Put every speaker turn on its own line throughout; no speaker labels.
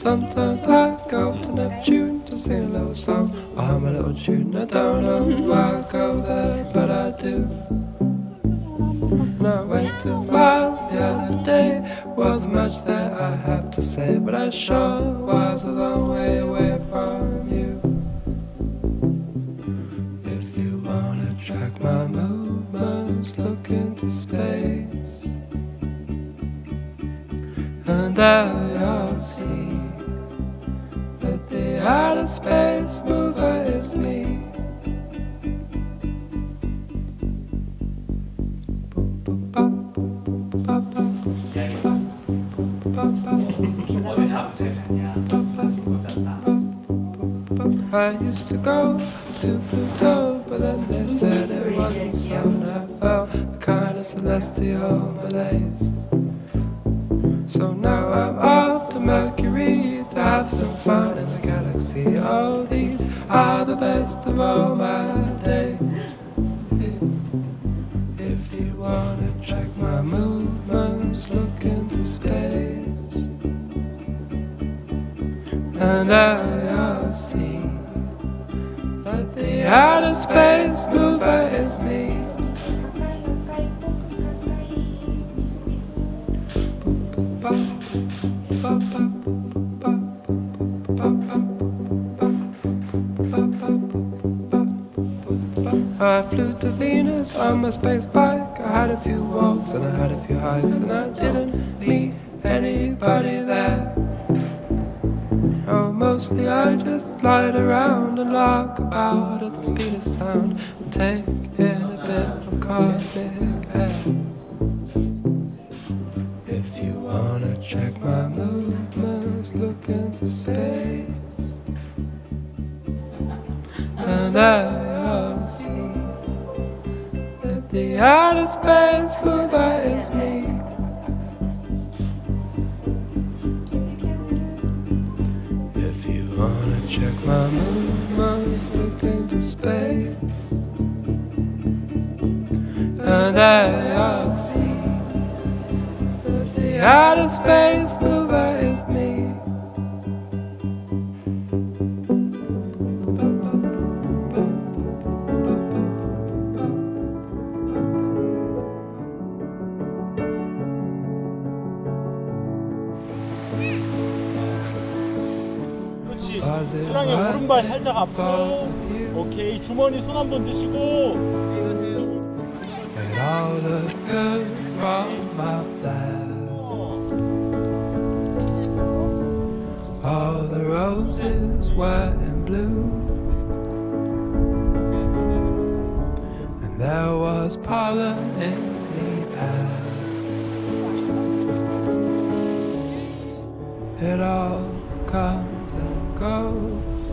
sometimes I go to Neptune to sing a little song or hum a little tune. I don't know why I go there, but I do. And I went to Mars the other day. Wasn't much that I have to say, but I sure was a long way away from you. If you wanna track my movements, look into space, and there you'll see that the outer space mover is me. I used to go to Pluto, but then they said it wasn't so, and I felt a kind of celestial malaise. So now I'm off to Mercury to have some fun in the galaxy. Oh, these are the best of all my days. If you wanna track my movements, look into space, and I'll see that the outer space mover is me. I flew to Venus on my space bike. I had a few walks and I had a few hikes, and I didn't meet anybody there. Oh, mostly I just lied around and lark about at the speed of sound and take in a bit of cosmic air. If you wanna check my movements, look into space, and I'll see that the outer space mover is me. If you wanna check my movements, look into space, and I'll see that the outer space mover is me.
신랑의 오른발 살짝 앞으로. 오케이, 주머니 손 한번 드시고.
It all looked good from up there. All the roses were in bloom, and there was pollen in the air. It all comes and goes.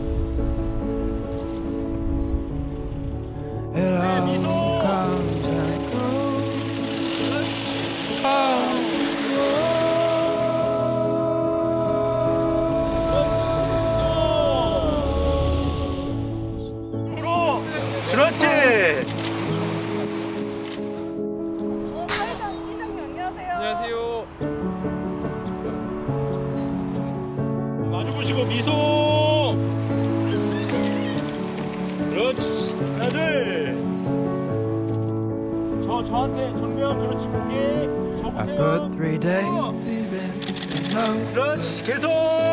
It all comes and goes. Oh.
그렇지.
안녕하세요.
마주 보시고 미소. 그렇지. 하나 둘. 저한테 정면. 그렇지. 고개
I
접으세요.
put 3 daisies in the note.
그렇지. 계속.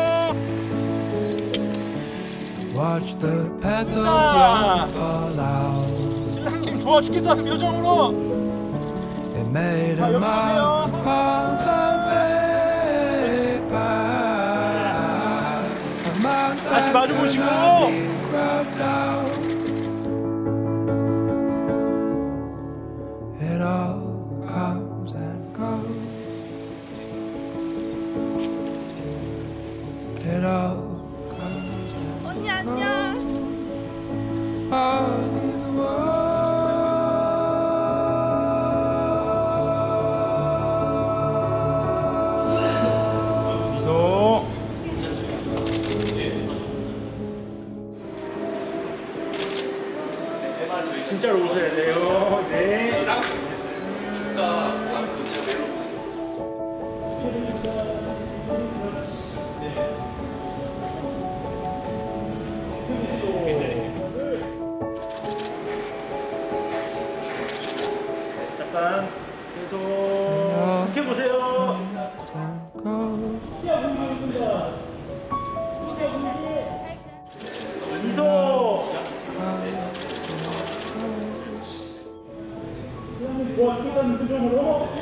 Watch the petals all fall out.
신랑님 좋아 죽겠다는 표정으로.
It made a mark upon the paper. A mark
다시
that
마주
could
보시고.
not be rubbed out. It all comes and goes. It all comes and
언니 안녕.
all these words.
미소. 진짜로 웃어야 돼요. 네. 잠깐 계속 이렇게 보세요. 미소. 도와주겠다는 표정으로.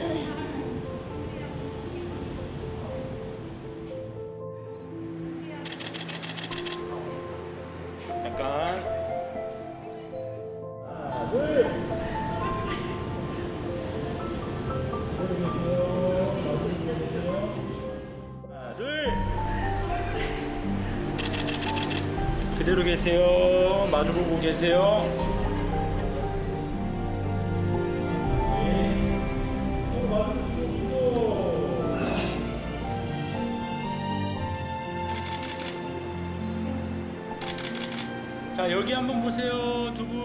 잠깐. 하나, 둘. 하나, 둘. 그대로 계세요. 마주보고 계세요. 자, 여기 한번 보세요, 두 분.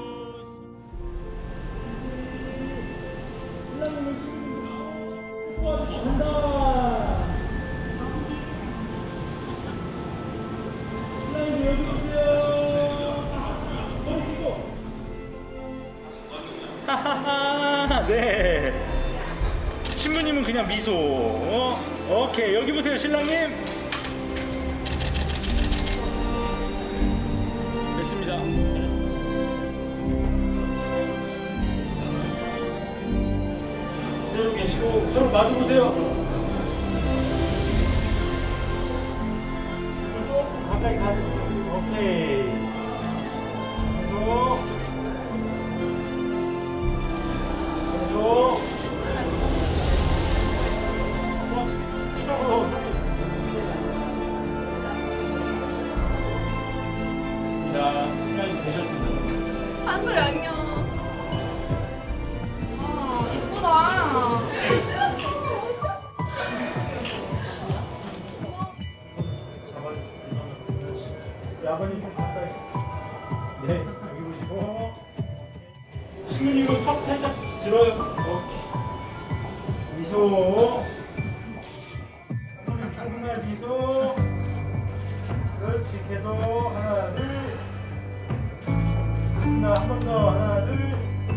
여기 보세요. 하하하, 네. 신부님은 그냥 미소. 오케이, 여기 보세요, 신랑님. 됐습니다. 그대로 계시고 서로 마주보세요. 조금 가까이 가주세요. 오케이. 계속. 시간이 되셨습니다.
한솔이 안녕. 아, 이쁘다.
아버님 좀 가까이. 네, 여기 보시고. 신부님은 턱 살짝 들어요. 미소. 정말 미소. 그렇지, 계속. 하나, 둘. 하나, 한 번 더. 하나, 둘.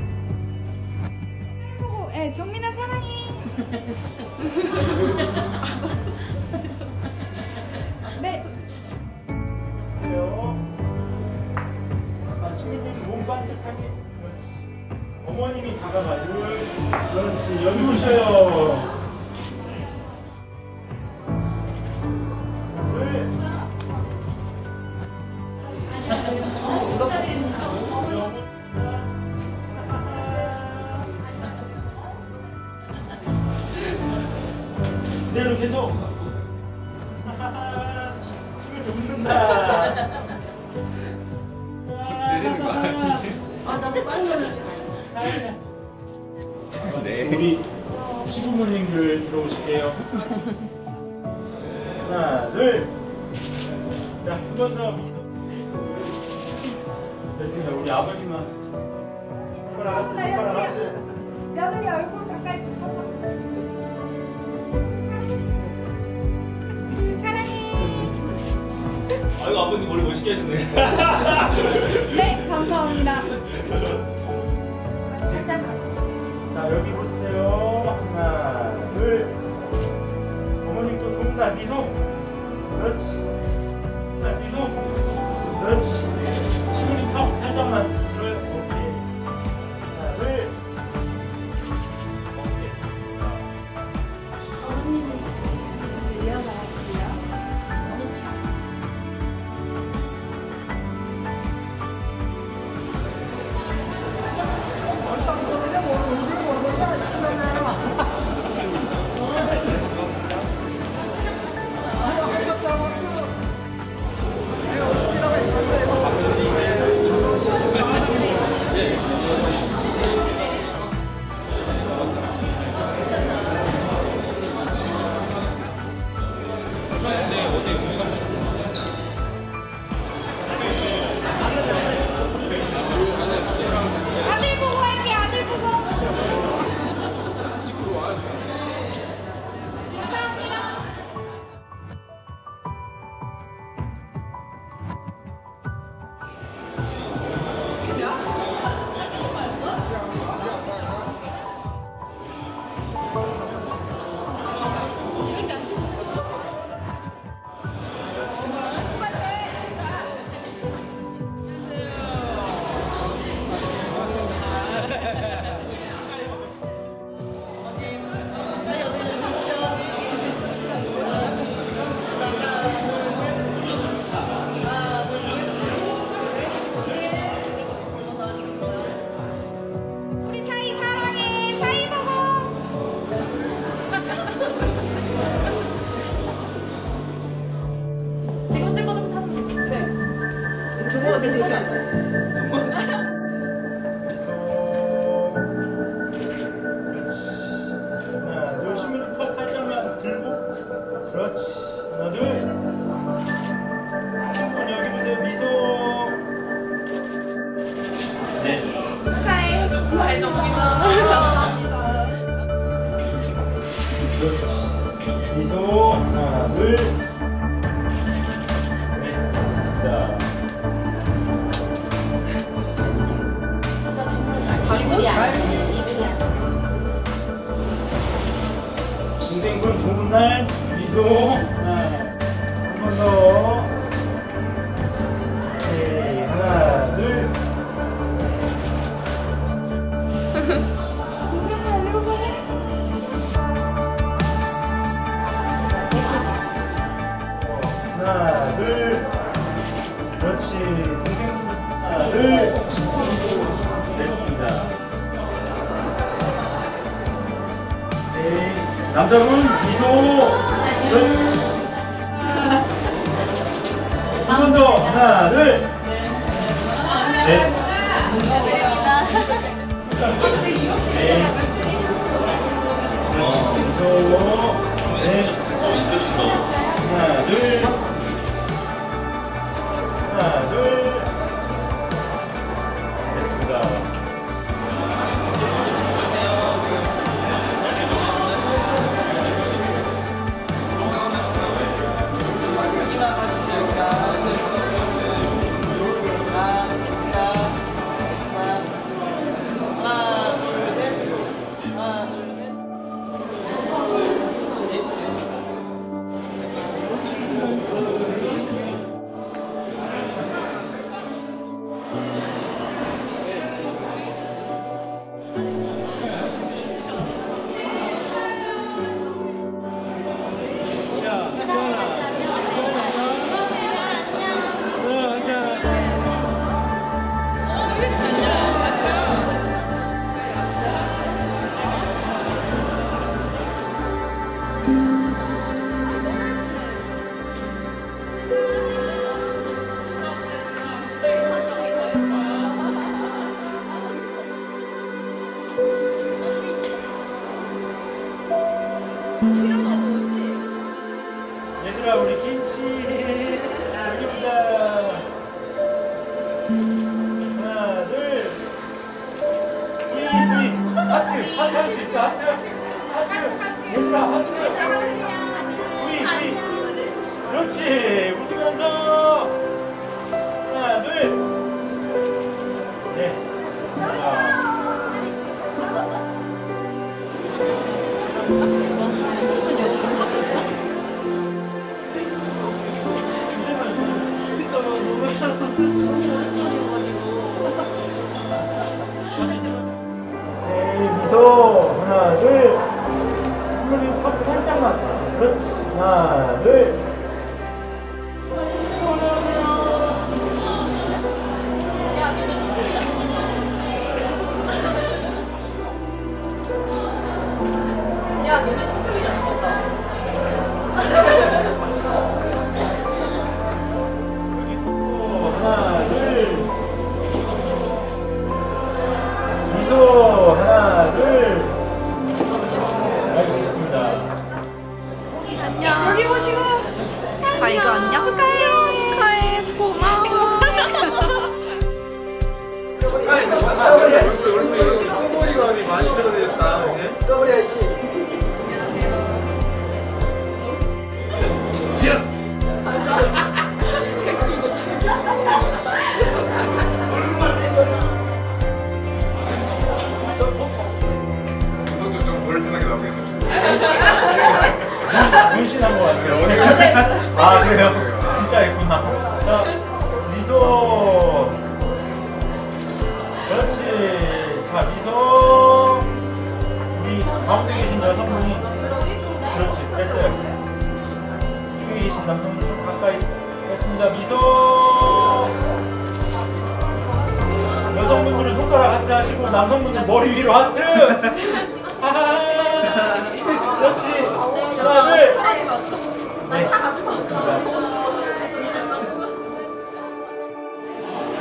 예, 정민아 사랑해. 네.
보세요. 자, 신부님 몸 반듯하게. 어머님이 다가가요. 그렇지, 여기 보셔요. 그대로 계속. 이거 죽는다.
내리는 거 아니에요?
아, 너무 빨리 올라지.
네. 우리 시부모님들 들어오실게요. 하나, 둘. 자, 한 번 더 미소. 됐습니다. 우리 아버님만. 손가락 하트, 손가락 하트.
며느리 얼굴 가까이 붙어서. 사랑해.
아이고 아버님 머리 멋있게 해주네.
네, 감사합니다. 살짝 가시죠.
자, 여기 보세요. 하나, 둘. 어머님 또 좋다. 미소. 그렇지. 자, 미소. 그렇지. 시부님 턱 살짝만 들어요. 오케이. 하나, 둘. 오케이. 됐습니다.
어머님이 이어나가시고요. 때 저기 앉아.
하나, 둘, 신부님 턱 살짝만 들고. 그렇지. 하나, 둘. 아니, 여기 보세요. 미소. 네.
축하해. 축하해, 정민아.
그렇지. 미소. 하나, 둘. 네. 됐습니다. 동생분 좋은 날 미소. 하나, 한 번 더. 네, 하나, 둘. 하나, 둘. 그렇지. 동생분 하나, 둘. 됐습니다. 네, 남자분 미소. 그렇지. 한 번 더. 하나, 둘. 네. 네. 미소. 네. 하나, 둘. 하나, 둘. 됐습니다. 얘들아 우리 김치 여기 보자. 하나 둘 하트 하트 할 수 있어. 하트 얘들아 하트 V 그렇지. 웃으면서 하나 둘. 네. 에이 미소. 하나 둘. 신부님 턱 살짝만. 그렇지. 하나 둘.
야, 너네 진짜 잘 먹었다.
여기 또 하나 둘. 미소. 하나 둘. 알겠습니다.
안녕. 여기 보시고.
아 이거 안녕? 축하해요. 축하해. 고마워.
더블이 아저씨 소머리가 많이 들어다녔다. 더블이 아저씨. 예스.
성적 좀 덜 진하게 나오겠어.
문신한 것 같아요. 아 그래요? 진짜 예쁘나? 자 미소. 그렇지. 자 미소. 우리 가운데 계신 여성분이 그렇지 됐어요. 뒤쪽에 계신 남성분 좀 가까이 됐습니다. 미소. 여성분들은 손가락 하트 하시고 남성분들 머리 위로 하트. 하하. 그렇지. 하나 둘. 네.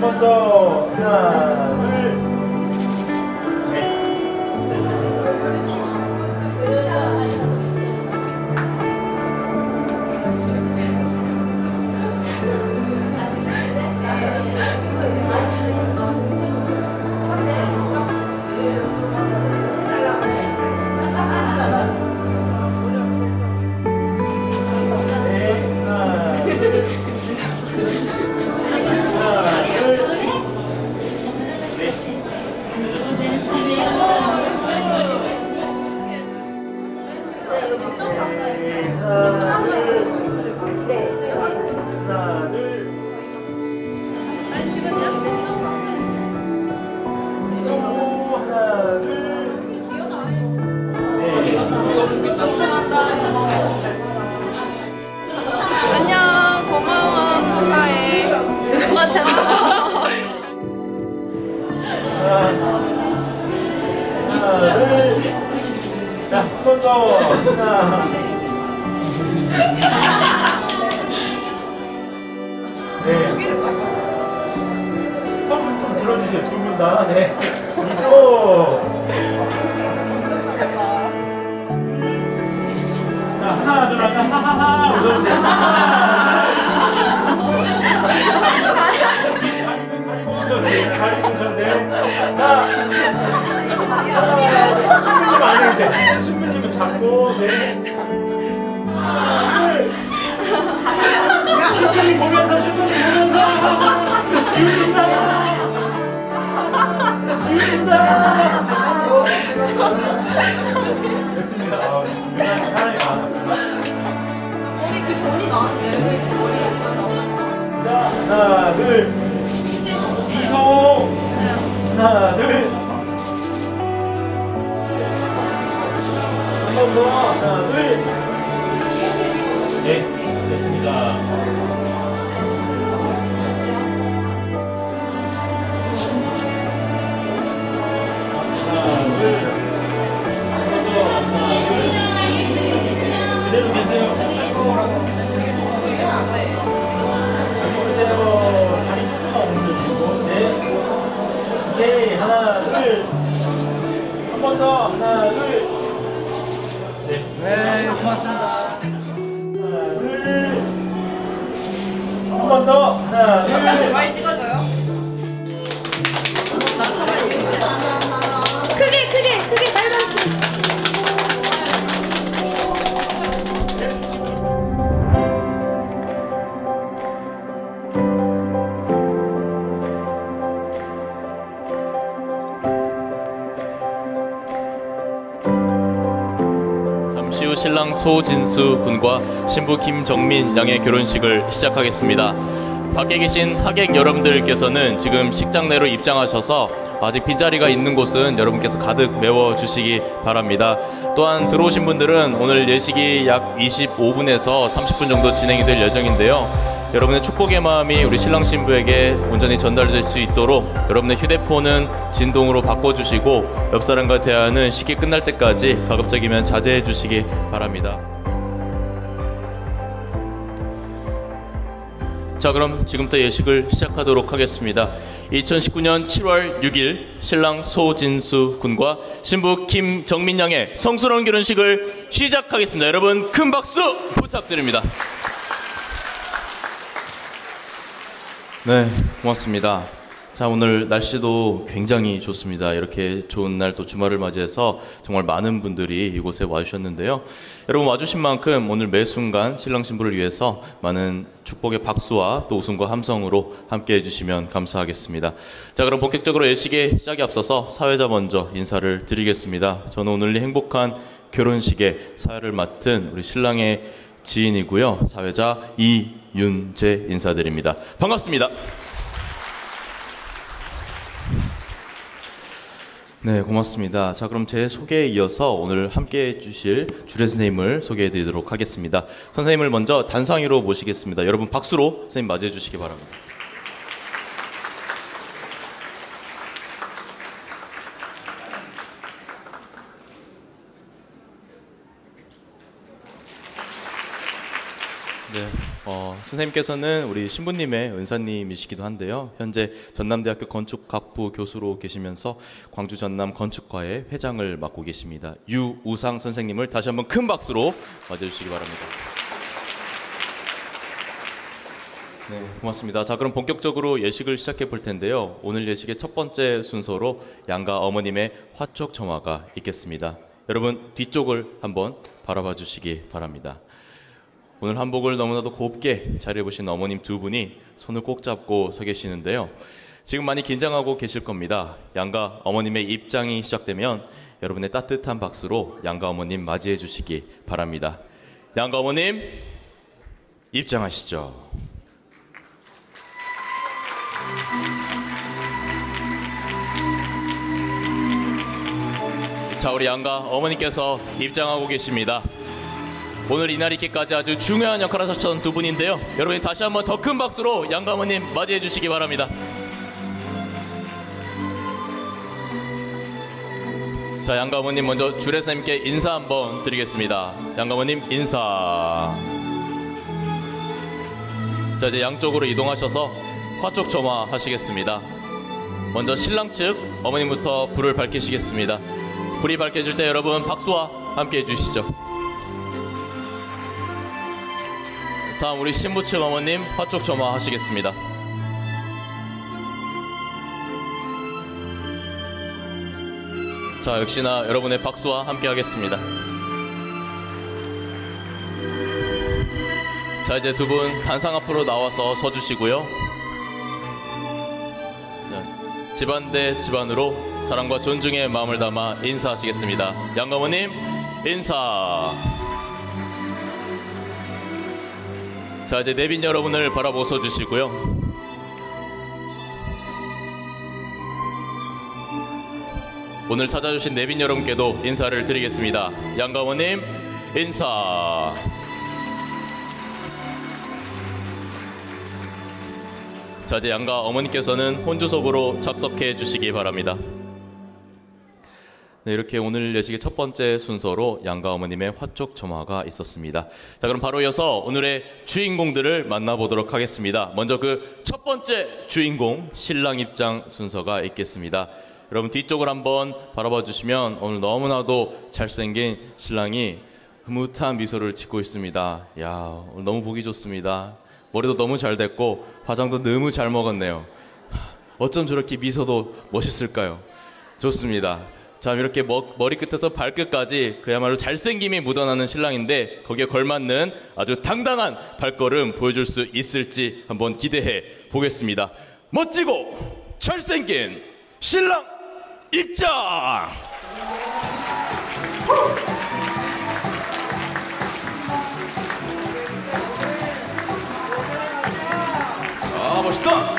번 더. 하나, 둘. 네.
안녕, 고마워. 축하해.
누구한테 하나?
자, 한 번 더. 하나. 네. 손을 좀 들어주세요. 두 분 다. 네. 미소. 자, 하나, 둘, 하나, 웃어주세요. 가리고 웃었네. 자, 신부님 안 해도 돼. 신부님은 잡고, 네. 신부님 보면서, 신부님 보면서. 기운다. 됐습니다. 그냥 사랑이 많아.
머리 그 전이 나왔는데 제 머리가 안 나오잖아.
자, 하나, 둘. 미소. 하나, 둘. 한 번 더. 하나, 둘. 네, 됐습니다. 하나, 둘. 한 번 더. 하나, 둘. 그대로 계세요. 다리 조금만 옮겨주시고. 네. 오케이. 하나, 둘. 한 번 더. 하나, 둘. 네.
네, 고맙습니다.
하나, 둘. 한 번 더. 하나, 둘.
많이 찍어줘요. 난 가만히 있는데.
크게 빨간색.
잠시 후 신랑 소진수 군과 신부 김정민 양의 결혼식을 시작하겠습니다. 밖에 계신 하객 여러분들께서는 지금 식장 내로 입장하셔서 아직 빈자리가 있는 곳은 여러분께서 가득 메워주시기 바랍니다. 또한 들어오신 분들은 오늘 예식이 약 25분에서 30분 정도 진행이 될 예정인데요. 여러분의 축복의 마음이 우리 신랑 신부에게 온전히 전달될 수 있도록 여러분의 휴대폰은 진동으로 바꿔주시고 옆 사람과 대화는 식이 끝날 때까지 가급적이면 자제해 주시기 바랍니다. 자, 그럼 지금부터 예식을 시작하도록 하겠습니다. 2019년 7월 6일 신랑 소진수 군과 신부 김정민 양의 성스러운 결혼식을 시작하겠습니다. 여러분 큰 박수 부탁드립니다. 네, 고맙습니다. 자, 오늘 날씨도 굉장히 좋습니다. 이렇게 좋은 날 또 주말을 맞이해서 정말 많은 분들이 이곳에 와주셨는데요. 여러분 와주신 만큼 오늘 매 순간 신랑 신부를 위해서 많은 축복의 박수와 또 웃음과 함성으로 함께 해주시면 감사하겠습니다. 자, 그럼 본격적으로 예식의 시작에 앞서서 사회자 먼저 인사를 드리겠습니다. 저는 오늘 이 행복한 결혼식의 사회를 맡은 우리 신랑의 지인이고요. 사회자 이윤재 인사드립니다. 반갑습니다. 네, 고맙습니다. 자, 그럼 제 소개에 이어서 오늘 함께 해주실 주례 선생님을 소개해 드리도록 하겠습니다. 선생님을 먼저 단상위로 모시겠습니다. 여러분 박수로 선생님 맞이해 주시기 바랍니다. 네. 선생님께서는 우리 신부님의 은사님이시기도 한데요. 현재 전남대학교 건축학부 교수로 계시면서 광주 전남 건축과의 회장을 맡고 계십니다. 유우상 선생님을 다시 한번 큰 박수로 맞아주시기 바랍니다. 네, 고맙습니다. 자, 그럼 본격적으로 예식을 시작해 볼 텐데요. 오늘 예식의 첫 번째 순서로 양가 어머님의 화촉점화가 있겠습니다. 여러분 뒤쪽을 한번 바라봐 주시기 바랍니다. 오늘 한복을 너무나도 곱게 차려입으신 어머님 두 분이 손을 꼭 잡고 서 계시는데요. 지금 많이 긴장하고 계실 겁니다. 양가 어머님의 입장이 시작되면 여러분의 따뜻한 박수로 양가 어머님 맞이해 주시기 바랍니다. 양가 어머님 입장하시죠. 자, 우리 양가 어머니께서 입장하고 계십니다. 오늘 이날 있기까지 아주 중요한 역할을 하셨던 두 분인데요. 여러분이 다시 한번 더 큰 박수로 양가 어머님 맞이해 주시기 바랍니다. 자, 양가 어머님 먼저 주례사님께 인사 한번 드리겠습니다. 양가 어머님 인사. 자, 이제 양쪽으로 이동하셔서 화촉점화 하시겠습니다. 먼저 신랑 측 어머님부터 불을 밝히시겠습니다. 불이 밝혀질 때 여러분 박수와 함께 해주시죠. 다음 우리 신부 측 어머님 화촉점화 하시겠습니다. 자, 역시나 여러분의 박수와 함께 하겠습니다. 자, 이제 두 분 단상 앞으로 나와서 서주시고요. 자, 집안 대 집안으로 사랑과 존중의 마음을 담아 인사하시겠습니다. 양어머님 인사. 자, 이제 내빈 여러분을 바라보고 서주시고요. 오늘 찾아주신 내빈 여러분께도 인사를 드리겠습니다. 양가어머님 인사. 자, 이제 양가 어머니께서는 혼주석으로 작석해 주시기 바랍니다. 네, 이렇게 오늘 예식의 첫 번째 순서로 양가 어머님의 화촉점화가 있었습니다. 자, 그럼 바로 이어서 오늘의 주인공들을 만나보도록 하겠습니다. 먼저 그 첫 번째 주인공 신랑 입장 순서가 있겠습니다. 여러분 뒤쪽을 한번 바라봐 주시면 오늘 너무나도 잘생긴 신랑이 흐뭇한 미소를 짓고 있습니다. 야, 오늘 너무 보기 좋습니다. 머리도 너무 잘 됐고 화장도 너무 잘 먹었네요. 어쩜 저렇게 미소도 멋있을까요? 좋습니다. 자, 이렇게 머리끝에서 발끝까지 그야말로 잘생김이 묻어나는 신랑인데 거기에 걸맞는 아주 당당한 발걸음 보여줄 수 있을지 한번 기대해 보겠습니다. 멋지고 잘생긴 신랑 입장! 아, 멋있다!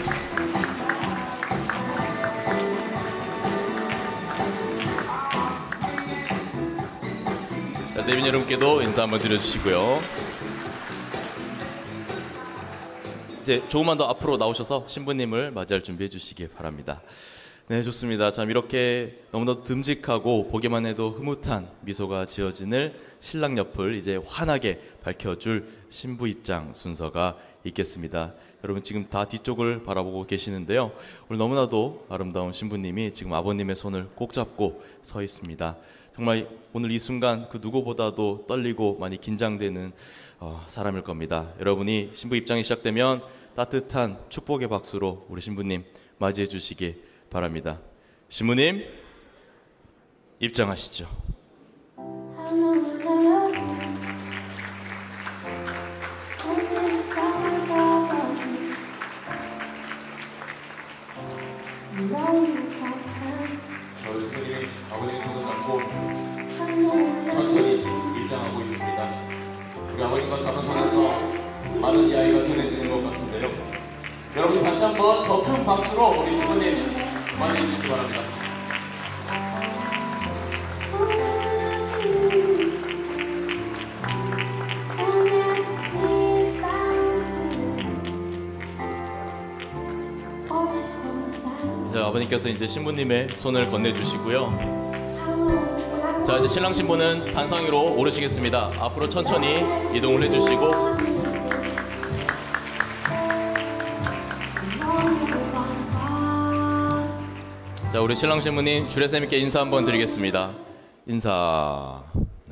자, 내빈 여러분께도 인사 한번 드려주시고요. 이제 조금만 더 앞으로 나오셔서 신부님을 맞이할 준비해 주시기 바랍니다. 네, 좋습니다. 참 이렇게 너무나도 듬직하고 보기만 해도 흐뭇한 미소가 지어지는 신랑 옆을 이제 환하게 밝혀줄 신부 입장 순서가 있겠습니다. 여러분 지금 다 뒤쪽을 바라보고 계시는데요. 오늘 너무나도 아름다운 신부님이 지금 아버님의 손을 꼭 잡고 서 있습니다. 정말 오늘 이 순간 그 누구보다도 떨리고 많이 긴장되는 사람일 겁니다. 여러분이 신부 입장이 시작되면 따뜻한 축복의 박수로 우리 신부님 맞이해 주시기 바랍니다. 신부님 입장하시죠. 저희 신부님이 아버님의 손을 잡고 천천히 입장하고 있습니다. 우리 아버님과 잡은 손에서 많은 이야기가 전해지는 것 같은데요. 여러분 다시 한번 더 큰 박수로 우리 신부님 맞이해 주시기 바랍니다. 자, 아버님께서 이제 신부님의 손을 건네주시고요. 자, 이제 신랑 신부는 단상 위로 오르시겠습니다. 앞으로 천천히 이동을 해주시고 자, 우리 신랑 신부님 주례쌤께 인사 한번 드리겠습니다. 인사.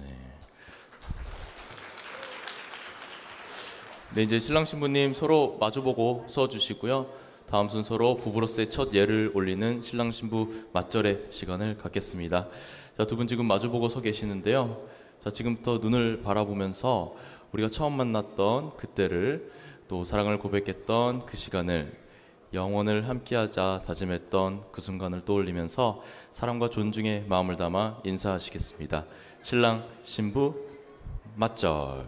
네, 이제 신랑 신부님 서로 마주보고 서주시고요. 다음 순서로 부부로서의 첫 예를 올리는 신랑 신부 맞절의 시간을 갖겠습니다. 자, 두 분 지금 마주보고 서 계시는데요. 자, 지금부터 눈을 바라보면서 우리가 처음 만났던 그때를, 또 사랑을 고백했던 그 시간을, 영원을 함께하자 다짐했던 그 순간을 떠올리면서 사랑과 존중의 마음을 담아 인사하시겠습니다. 신랑 신부 맞절.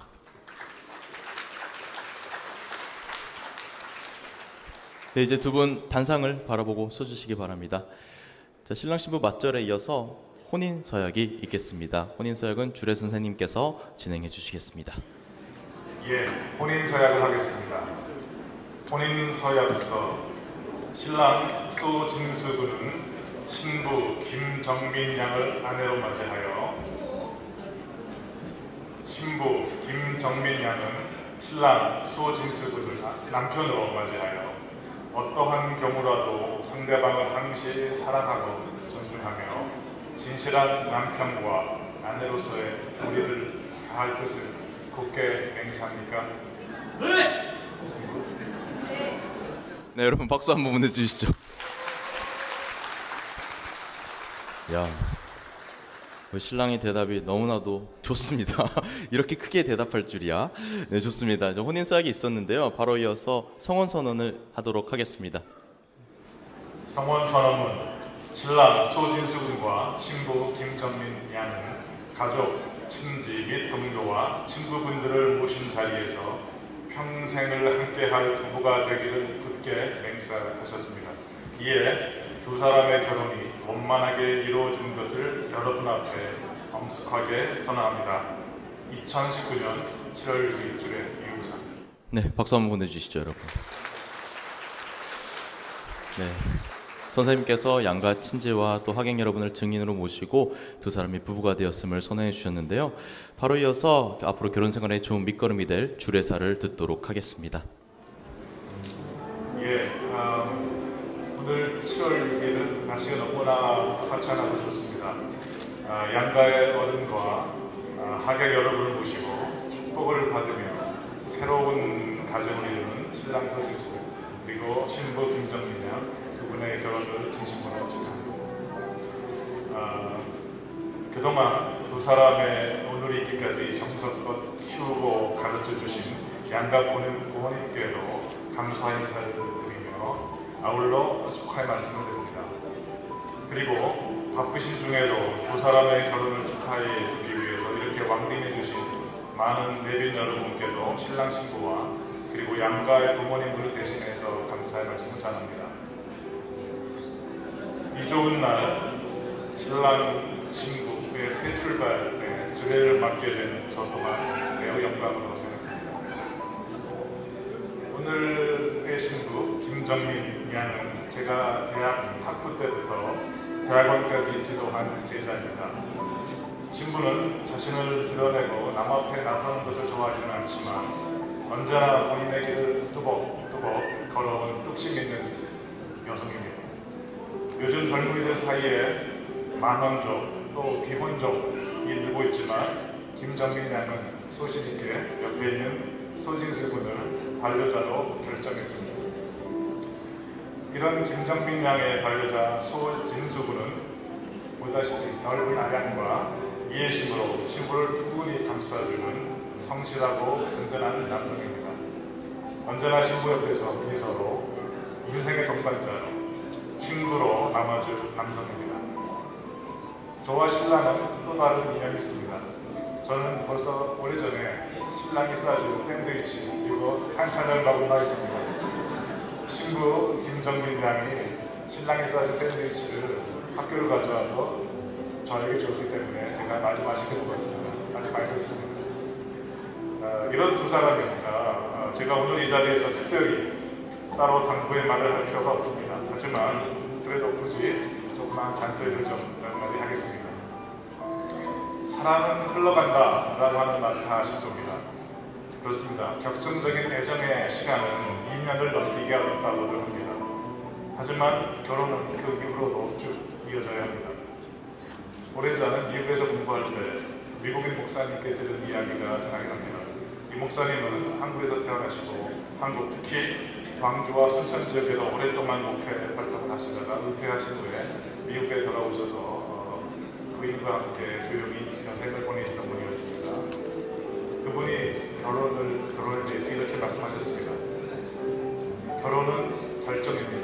네, 이제 두 분 단상을 바라보고 서주시기 바랍니다. 자, 신랑 신부 맞절에 이어서 혼인 서약이 있겠습니다. 혼인 서약은 주례 선생님께서 진행해 주시겠습니다.
예, 혼인 서약을 하겠습니다. 혼인 서약서. 신랑 소진수 군은 신부 김정민 양을 아내로 맞이하여, 신부 김정민 양은 신랑 소진수 군을 남편으로 맞이하여 어떠한 경우라도 상대방을 항시 사랑하고 존중하며 진실한 남편과 아내로서의 도리를 다할 것을 굳게 맹세합니까? 네!
네, 여러분 박수 한번 보내주시죠. 야, 신랑의 대답이 너무나도 좋습니다. 이렇게 크게 대답할 줄이야. 네, 좋습니다. 혼인 서약이 있었는데요. 바로 이어서 성혼 선언을 하도록 하겠습니다.
성혼 선언은 신랑 소진수 군과 신부 김정민 양은 가족, 친지 및 동료와 친구분들을 모신 자리에서 평생을 함께할 부부가 되기를 굳게 맹세하셨습니다. 이에 두 사람의 결혼이 원만하게 이루어진 것을 여러분 앞에 엄숙하게 선언합니다. 2019년 7월 6일 주례 이우상.
네, 박수 한번 보내주시죠, 여러분. 네, 선생님께서 양가 친지와 또 하객 여러분을 증인으로 모시고 두 사람이 부부가 되었음을 선언해 주셨는데요. 바로 이어서 앞으로 결혼 생활에 좋은 밑거름이 될 주례사를 듣도록 하겠습니다.
예, 오늘 7월 6일은 날씨가 너무나 화창하고 좋습니다. 양가의 어른과 하객 여러분을 모시고 축복을 받으며 새로운 가정을 이루는 신랑 서진수 그리고 신부 김정민 양 두 분의 결혼을 진심으로 축하합니다. 그동안 두 사람의 오늘이 있기까지 정성껏 키우고 가르쳐 주신 양가 부모님께도 감사 인사를 드리며 아울러 축하의 말씀을 드립니다. 그리고 바쁘신 중에도 두 사람의 결혼을 축하해 주기 위해서 이렇게 왕림해 주신 많은 내빈 여러분께도 신랑 신부와 그리고 양가의 부모님을 대신해서 감사의 말씀을 전합니다. 이 좋은 날 신랑 신부의 새 출발에 주례를 맡게 된 저 또한 매우 영광으로 생각합니다. 오늘의 신부 김정민 양은 제가 대학 학부 때부터 대학원까지 지도한 제자입니다. 신부는 자신을 드러내고 남 앞에 나서는 것을 좋아하지는 않지만 언제나 본인의 길을 뚜벅뚜벅 걸어온 뚝심 있는 여성입니다. 요즘 젊은이들 사이에 만원족 또 비혼족이 늘고 있지만 김정민 양은 소신있게 옆에 있는 소진수 군을 반려자로 결정했습니다. 이런 김정민 양의 반려자 소진수 군은 보다시피 넓은 아량과 이해심으로 신부를 푸근히 감싸주는 성실하고 든든한 남성입니다. 언제나 신부 옆에서 비서로 인생의 동반자로 친구로 남아줄 남성입니다. 저와 신랑은 또 다른 인연이 있습니다. 저는 벌써 오래전에 신랑이 싸준 샌드위치 그리고 한찬을 먹고 있습니다. 신부 김정민 양이 신랑이 싸준 샌드위치를 학교를 가져와서 저에게 줬기 때문에 제가 아주 맛있게 먹었습니다. 아주 맛있었습니다. 이런 두 사람이니까 제가 오늘 이 자리에서 특별히 따로 당부의 말을 할 필요가 없습니다. 하지만 그래도 굳이 조금만 잔소리를 좀 몇 마디 하겠습니다. 사랑은 흘러간다 라고 하는 말 다 아실 겁니다. 그렇습니다. 격정적인 애정의 시간은 2년을 넘기기 어렵다고들 합니다. 하지만 결혼은 그 이후로도 쭉 이어져야 합니다. 오래전 미국에서 공부할 때 미국인 목사님께 들은 이야기가 생각이 납니다. 이 목사님은 한국에서 태어나시고 한국 특히 광주와 순천 지역에서 오랫동안 목회 활동을 하시다가 은퇴하신 후에 미국에 돌아오셔서 부인과 함께 조용히 여생을 보내시던 분이었습니다. 그분이 결혼에 대해서 이렇게 말씀하셨습니다. 결혼은 결정입니다.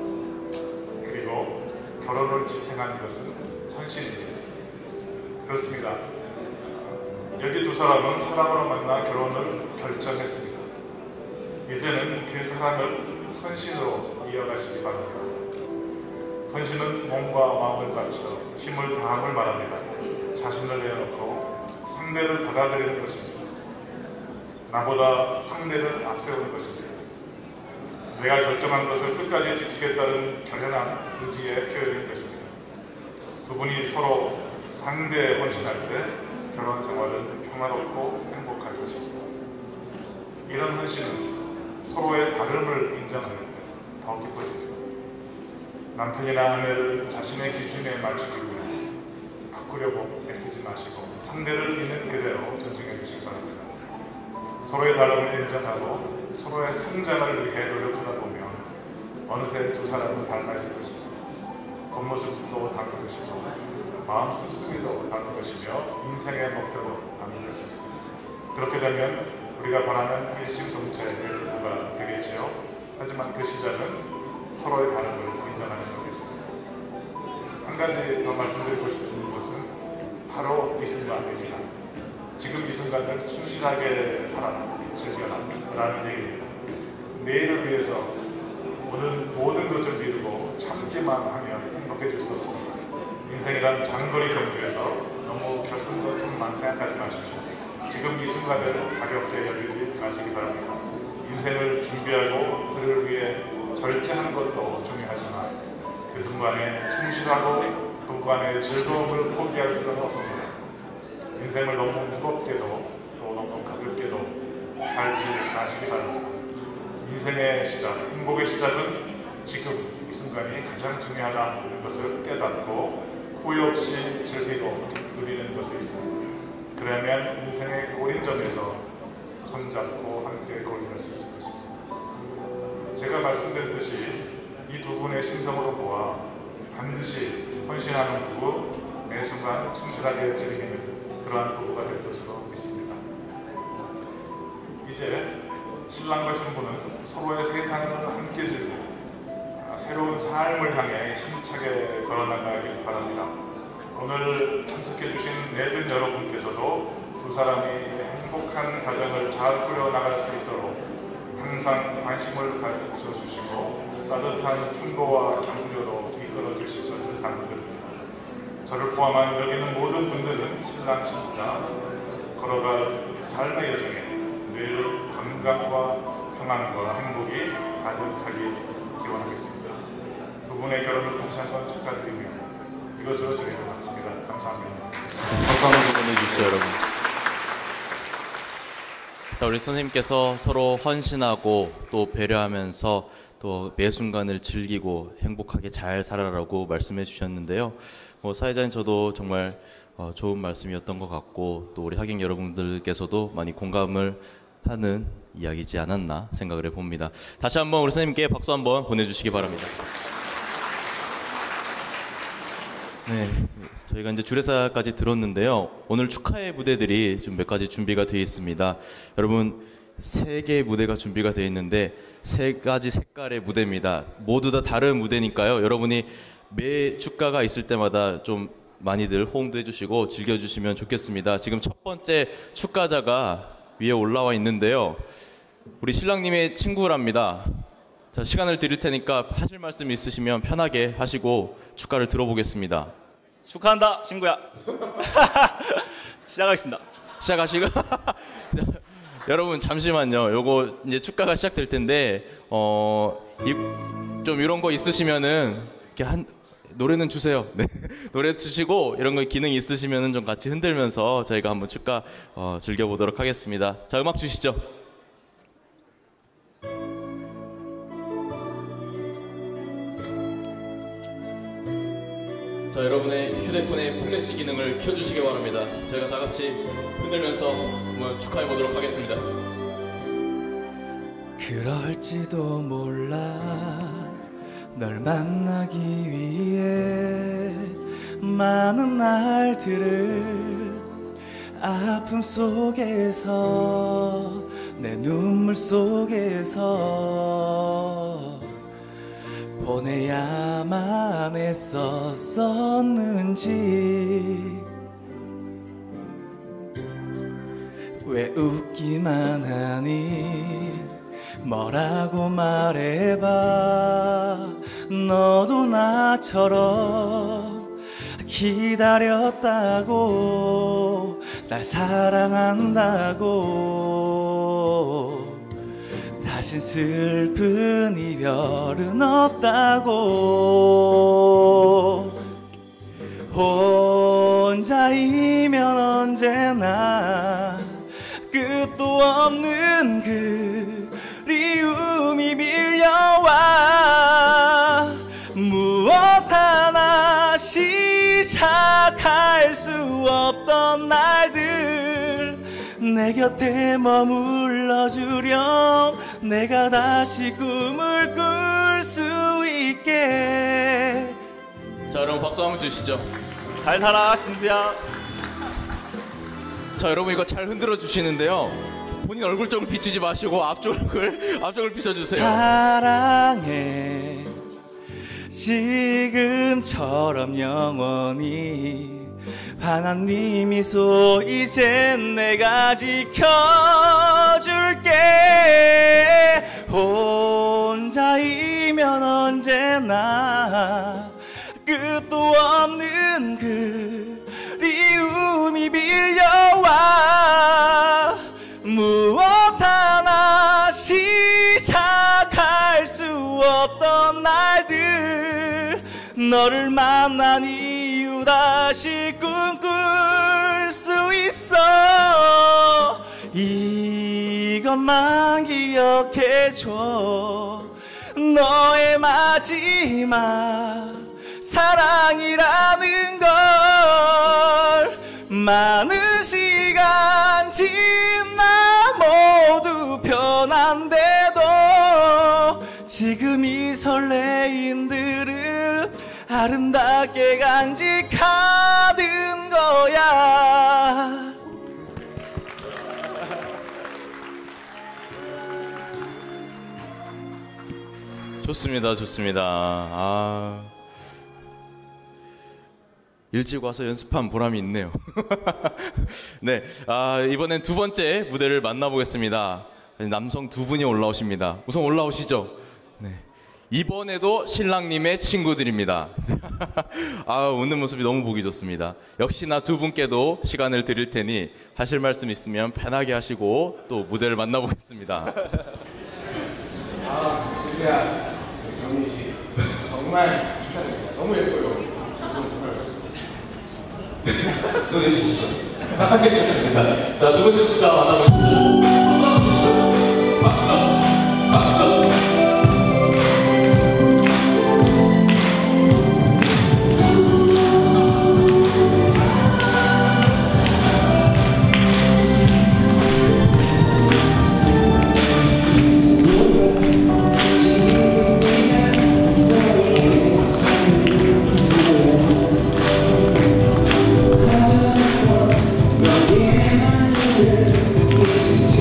그리고 결혼을 지탱하는 것은 헌신입니다. 그렇습니다. 여기 두 사람은 사랑으로 만나 결혼을 결정했습니다. 이제는 그 사랑을 헌신으로 이어가시기 바랍니다. 헌신은 몸과 마음을 바쳐 힘을 다함을 말합니다. 자신을 내어놓고 상대를 받아들이는 것입니다. 나보다 상대를 앞세우는 것입니다. 내가 결정한 것을 끝까지 지키겠다는 결연한 의지의 표현인 것입니다. 두 분이 서로 상대에 헌신할 때 결혼 생활은 평화롭고 행복할 것입니다. 이런 헌신은 서로의 다름을 인정하는 데 더 깊어집니다. 남편이나 아내를 자신의 기준에 맞추기 위해 바꾸려고 애쓰지 마시고 상대를 있는 그대로 존중해 주시기 바랍니다. 서로의 다름을 인정하고 서로의 성장을 위해 노력하다 보면 어느새 두 사람은 닮아 있을 것입니다. 겉모습도 닮을 것이고 마음 씀씀이도 닮을 것이며 인생의 목표도 닮을 것입니다. 그렇게 되면 우리가 바라는 일심동체의 부부가 되겠지요. 하지만 그 시작은 서로의 다름을 인정하는 것에 있습니다. 한 가지 더 말씀드리고 싶은 것은 바로 이 순간입니다. 지금 이 순간을 충실하게 살아라, 즐겨라 라는 얘기입니다. 내일을 위해서 오늘 모든 것을 미루고 참기만 하면 행복해질 수 없습니다. 인생이란 장거리 경주에서 너무 결승선만 생각하지 마십시오. 지금 이 순간을 가볍게 여기지 마시기 바랍니다. 인생을 준비하고 그를 위해 절제하는 것도 중요하지만 그 순간에 충실하고 그 간의 즐거움을 포기할 필요는 없습니다. 인생을 너무 무겁게도 또 너무 가볍게도 살지 마시기 바랍니다. 인생의 시작, 행복의 시작은 지금 이 순간이 가장 중요하다는 것을 깨닫고 후회 없이 즐기고 누리는 것에 있습니다. 그러면 인생의 고린점에서 손잡고 함께 고민할 수 있을 것입니다. 제가 말씀드렸듯이 이 두 분의 심성으로 보아 반드시 헌신하는 부부, 매 순간 충실하게 즐기는 그러한 부부가 될 것으로 믿습니다. 이제 신랑과 신부는 서로의 세상을 함께 즐기고 새로운 삶을 향해 힘차게 걸어나가길 바랍니다. 오늘 참석해주신 내빈 여러분께서도 두 사람이 행복한 가정을 잘 꾸려나갈 수 있도록 항상 관심을 가져주시고 따뜻한 충고와 격려로 이끌어주실 것을 당부드립니다. 저를 포함한 여기 있는 모든 분들은 신랑 신부가 걸어갈 삶의 여정에 늘 건강과 평안과 행복이 가득하길 기원하겠습니다. 두 분의 결혼을 다시 한번 축하드리며 이것으로 저희를 마칩니다. 감사합니다.
박수 한번 보내주시죠, 여러분. 자, 우리 선생님께서 서로 헌신하고 또 배려하면서 또 매 순간을 즐기고 행복하게 잘 살아라고 말씀해 주셨는데요. 사회자인 저도 정말 좋은 말씀이었던 것 같고 또 우리 하객 여러분들께서도 많이 공감을 하는 이야기지 않았나 생각을 해봅니다. 다시 한번 우리 선생님께 박수 한번 보내주시기 바랍니다. 네, 저희가 이제 주례사까지 들었는데요. 오늘 축하의 무대들이 좀 몇 가지 준비가 되어 있습니다. 여러분, 3개의 무대가 준비가 되어 있는데 3가지 색깔의 무대입니다. 모두 다 다른 무대니까요. 여러분이 매 축가가 있을 때마다 좀 많이들 호응도 해주시고 즐겨주시면 좋겠습니다. 지금 첫 번째 축가자가 위에 올라와 있는데요. 우리 신랑님의 친구랍니다. 자, 시간을 드릴 테니까 하실 말씀 있으시면 편하게 하시고 축가를 들어보겠습니다.
축하한다, 친구야. 시작하겠습니다.
시작하시고 여러분 잠시만요. 요거 이제 축가가 시작될 텐데 좀 이런 거 있으시면은 이렇게 노래는 주세요. 네. 노래 주시고 이런 거 기능 있으시면은 좀 같이 흔들면서 저희가 한번 축가 즐겨보도록 하겠습니다. 자, 음악 주시죠. 자, 여러분의 휴대폰의 플래시 기능을 켜주시기 바랍니다. 저희가 다 같이 흔들면서 한번 축하해 보도록 하겠습니다.
그럴지도 몰라 널 만나기 위해 많은 날들을 아픔 속에서 내 눈물 속에서 보내야만 했었는지 왜 웃기만 하니 뭐라고 말해봐 너도 나처럼 기다렸다고 날 사랑한다고 다신 슬픈 이별은 없다고 혼자이면 언제나 끝도 없는 그리움이 밀려와 무엇 하나 시작할 수 없던 날들 내 곁에 머물러 주렴 내가 다시 꿈을 꿀 수 있게.
자, 여러분 박수 한번 주시죠.
잘 살아 신수야.
자, 여러분 이거 잘 흔들어 주시는데요. 본인 얼굴 쪽을 비추지 마시고 앞쪽을 비춰주세요.
사랑해 지금처럼 영원히 환한 미소 이젠 내가 지켜줄게. 혼자이면 언제나 끝도 없는 그리움이 밀려와 무엇 하나 시작할 수 없던 날들 너를 만난 이유 다시 꿈꿀 수 있어. 이것만 기억해줘 너의 마지막 사랑이라는 걸. 많은 시간 지나 모두 변한데도 지금 이 설레임들을 아름답게 간직하는 거야.
좋습니다, 좋습니다. 일찍 와서 연습한 보람이 있네요. 네, 이번엔 두 번째 무대를 만나보겠습니다. 남성 두 분이 올라오십니다. 우선 올라오시죠. 네, 이번에도 신랑님의 친구들입니다. 웃는 모습이 너무 보기 좋습니다. 역시나 두 분께도 시간을 드릴 테니 하실 말씀 있으면 편하게 하시고 또 무대를 만나보겠습니다.
진수야, 경민 씨 정말 축하드립니다. 너무 예뻐요. 또 내주시죠.
하겠습니다. 자, 두 번째 축하 만나보시죠. 박수! 박수!
너에게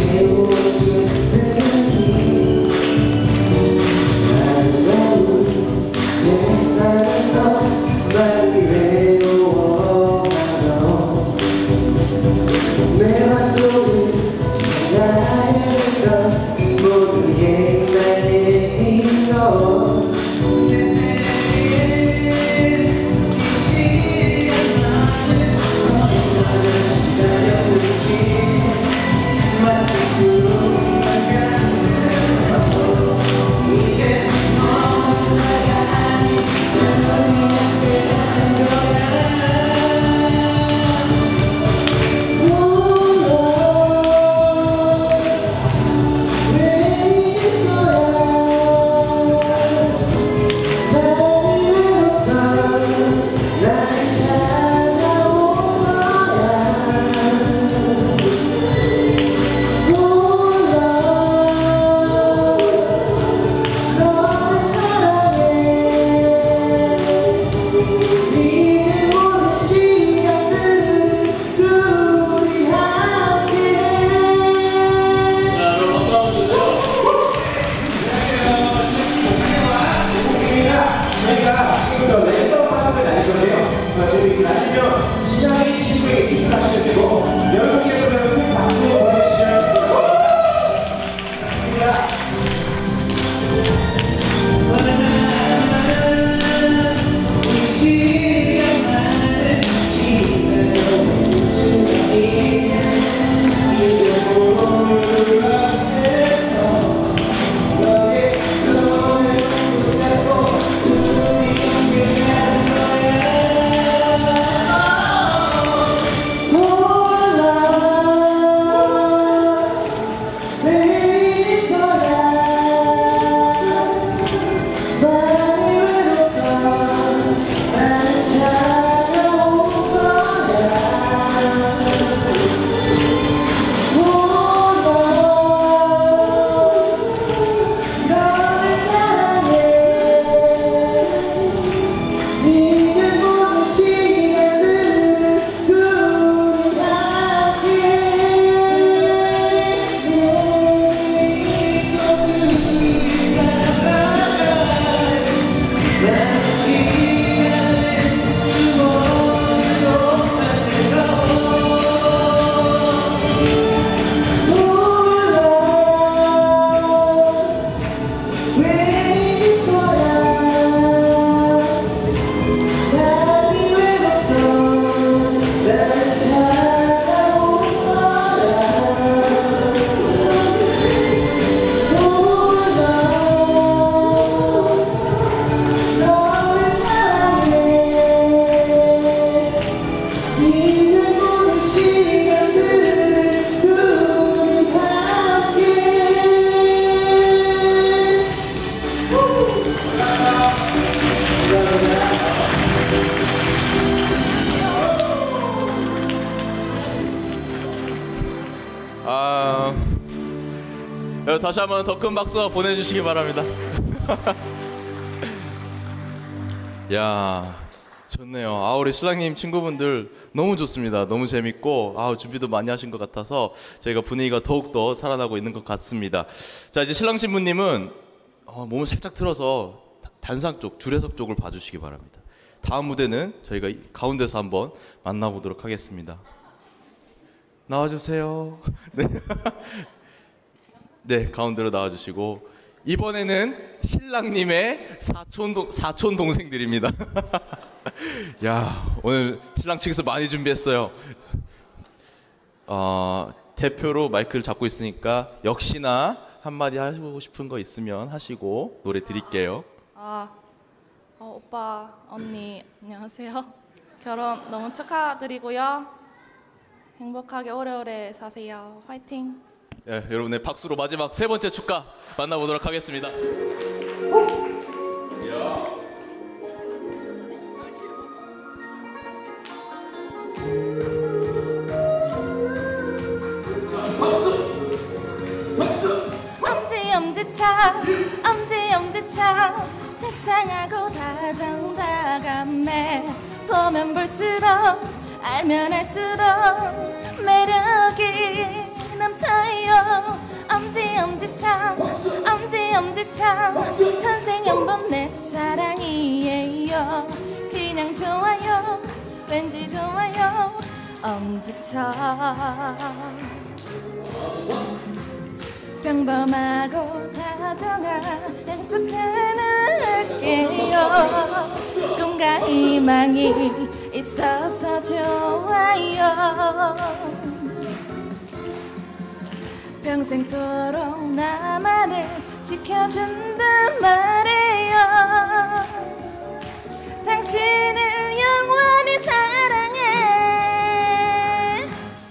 다시 한번 더 큰 박수 보내주시기 바랍니다. 야, 좋네요. 우리 신랑님 친구분들 너무 좋습니다. 너무 재밌고 준비도 많이 하신 것 같아서 저희가 분위기가 더욱더 살아나고 있는 것 같습니다. 자, 이제 신랑 신부님은 몸을 살짝 틀어서 단상 쪽, 주례석 쪽을 봐주시기 바랍니다. 다음 무대는 저희가 가운데서 한번 만나보도록 하겠습니다. 나와주세요. 네. 네, 가운데로 나와주시고, 이번에는 신랑님의 사촌 동생들입니다. 야, 오늘 신랑 측에서 많이 준비했어요. 대표로 마이크를 잡고 있으니까 역시나 한마디 하시고 싶은 거 있으면 하시고 노래 드릴게요.
오빠, 언니, 안녕하세요. 결혼 너무 축하드리고요. 행복하게 오래오래 사세요. 화이팅!
네, 여러분의 박수로 마지막 세 번째 축가 만나보도록 하겠습니다.
엄지척 자상하고 다정다감해. 보면 볼수록 알면 알수록 매력이 넘쳐요. 엄지척 천생연분 내 사랑이에요. 그냥 좋아요, 왠지 좋아요. 엄지척 평범하고 다정한 약속 하나 할게요. 꿈과 희망이 있어서 좋아요. 평생토록 나만을 지켜준단 말이에요. 당신을 영원히 사랑해.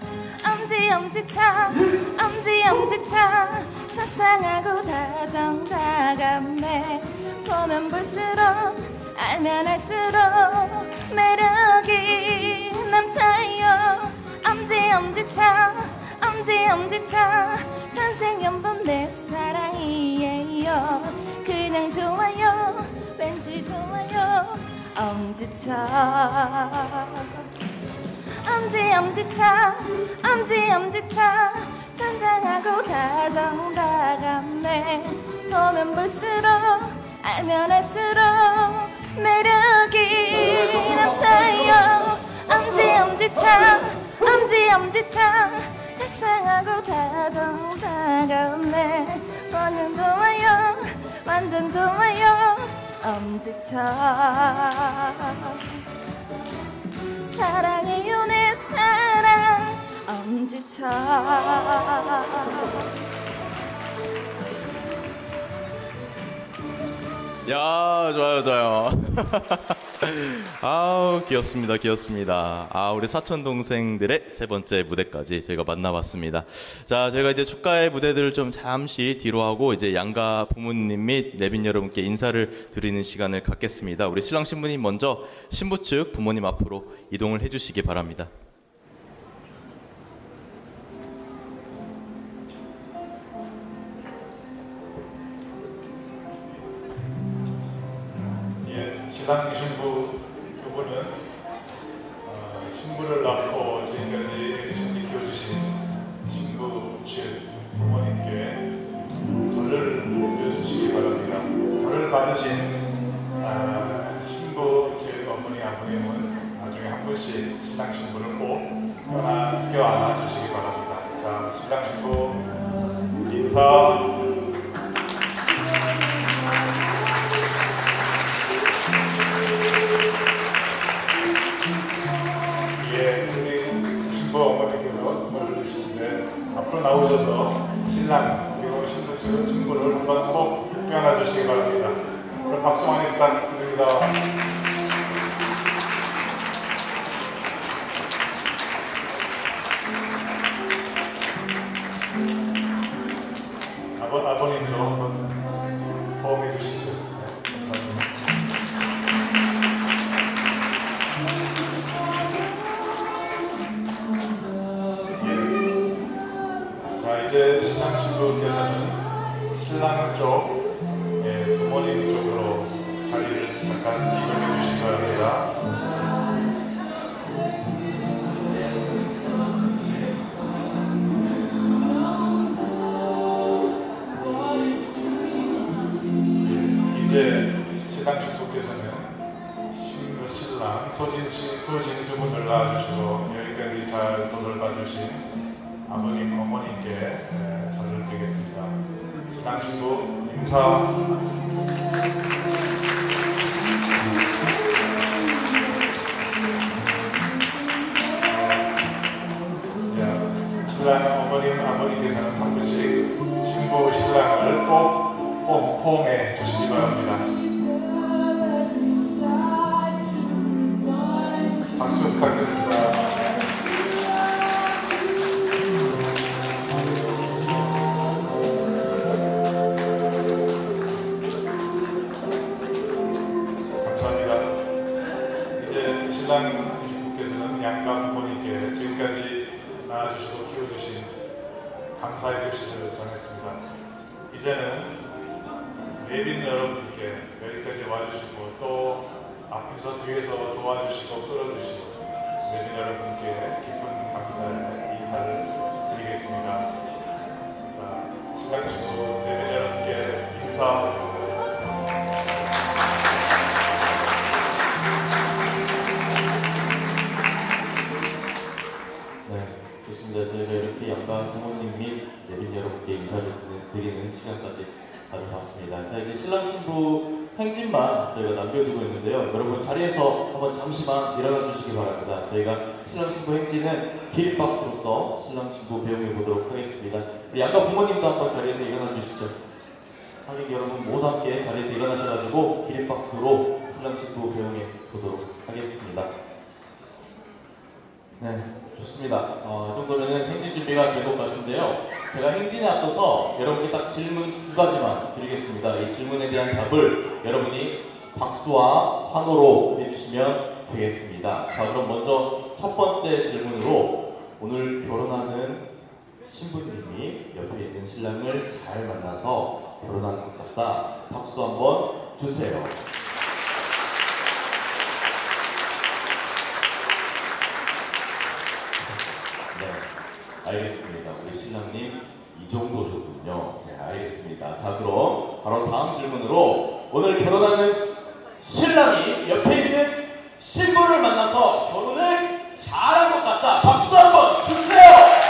엄지척 자상하고 다정다감해. 보면 볼수록 알면 알수록 매력이 넘쳐요. 엄지척 천생연분 내 사랑이에요. 그냥 좋아요, 왠지 좋아요. 엄지척 잔잔하고 다정다감해. 보면 볼수록 알면 알수록 매력이 넘쳐요. 엄지척 자상하고 다정다감해. 완전 좋아요, 완전 좋아요. 엄지척 사랑해요 내 사랑. 엄지척
야, 좋아요. 귀엽습니다. 우리 사촌 동생들의 세 번째 무대까지 저희가 만나봤습니다. 자, 저희가 이제 축가의 무대들을 좀 잠시 뒤로 하고 이제 양가 부모님 및 내빈 여러분께 인사를 드리는 시간을 갖겠습니다. 우리 신랑 신부님 먼저 신부 측 부모님 앞으로 이동을 해주시기 바랍니다.
신랑 신부 두 분은 신부를 낳고 지금까지 애지중지 키워주신 신부 측 부모님께 절을 드려주시기 바랍니다. 절을 받으신 신부 측 어머니 아버님은 나중에 한 분씩 신랑 신부를 꼭 껴안아 주시기 바랍니다. 자, 신랑 신부 인사. 어머니께서 손을 드시는데 앞으로 나오셔서 신랑 그리고 신부 측 신부를 한번 꼭 껴안아 주시기 바랍니다. 그럼 박수 많이 부탁드립니다. 아버님도 한번 호응해 주시죠. 감사합니다. 이제 신랑 신부께서는 신랑신부께서는 신랑 소진수분을 낳아주시고 여기까지 잘 도돌봐주신 아버님, 어머님께 절을 드리겠습니다. 신랑신부 인사. 신랑 어머님, 아버님께서는 한 분씩 신부, 신랑을 꼭 포옹해 주시기 바랍니다. 박수 부탁드립니다. 감사합니다. 이제 신랑분께서는 양가 부모님께 지금까지 낳아주시고 키워주신 감사의 글씨를 전했습니다. 이제는 예빈 여러분께 여기까지 와주시고 또 앞에서 뒤에서 도와주시고 끌어주시고 예빈 여러분께 깊은 감사의 인사를 드리겠습니다. 자, 신랑신부 예빈 여러분께 인사.
좋습니다. 저희가 이렇게 양가 부모님 및 예빈 여러분께 인사를 드리는 시간까지 가져봤습니다. 자, 이제 신랑 신부 행진만 저희가 남겨두고 있는데요. 여러분 자리에서 한번 잠시만 일어나 주시기 바랍니다. 저희가 신랑 신부 행진은 기립박수로서 신랑 신부 배웅해 보도록 하겠습니다. 우리 양가 부모님도 한번 자리에서 일어나 주시죠. 하객 여러분 모두 함께 자리에서 일어나셔가지고 기립박수로 신랑 신부 배웅해 보도록 하겠습니다. 네, 좋습니다. 이 정도면은 행진 준비가 될 것 같은데요. 제가 행진에 앞서서 여러분께 딱 질문 두 가지만 드리겠습니다. 이 질문에 대한 답을 여러분이 박수와 환호로 해주시면 되겠습니다. 자, 그럼 먼저 첫 번째 질문으로 오늘 결혼하는 신부님이 옆에 있는 신랑을 잘 만나서 결혼하는 것 같다. 박수 한번 주세요. 알겠습니다. 우리 신랑님 이 정도셨군요. 네, 알겠습니다. 자, 그럼 바로 다음 질문으로 오늘 결혼하는 신랑이 옆에 있는 신부를 만나서 결혼을 잘한 것 같다. 박수 한번 주세요.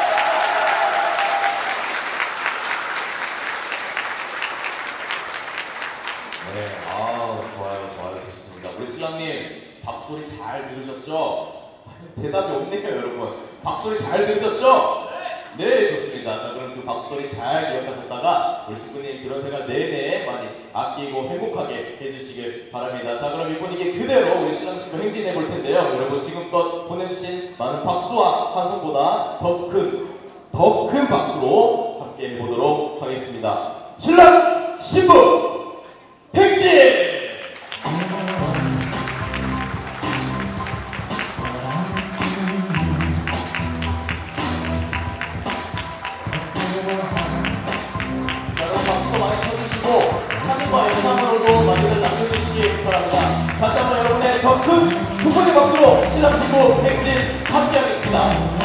네, 좋아요, 좋습니다. 우리 신랑님 박수소리 잘 들으셨죠? 대답이 없네요, 여러분. 박수소리 잘 들으셨죠? 네, 좋습니다. 자, 그럼 그 박수소리 잘 기억하셨다가 우리 신부님 그런 생활 내내 많이 아끼고 행복하게 해주시길 바랍니다. 자, 그럼 이 분위기 그대로 우리 신랑 신부 행진해 볼 텐데요. 여러분 지금껏 보내주신 많은 박수와 환성보다 더 큰 박수로 함께 해보도록 하겠습니다. 신랑 신부 행진! 사진과 영상으로도 많이들 남겨주시기 바랍니다. 다시 한번 여러분의 더 큰 축복의 박수로 신랑 신부 행진 함께하겠습니다.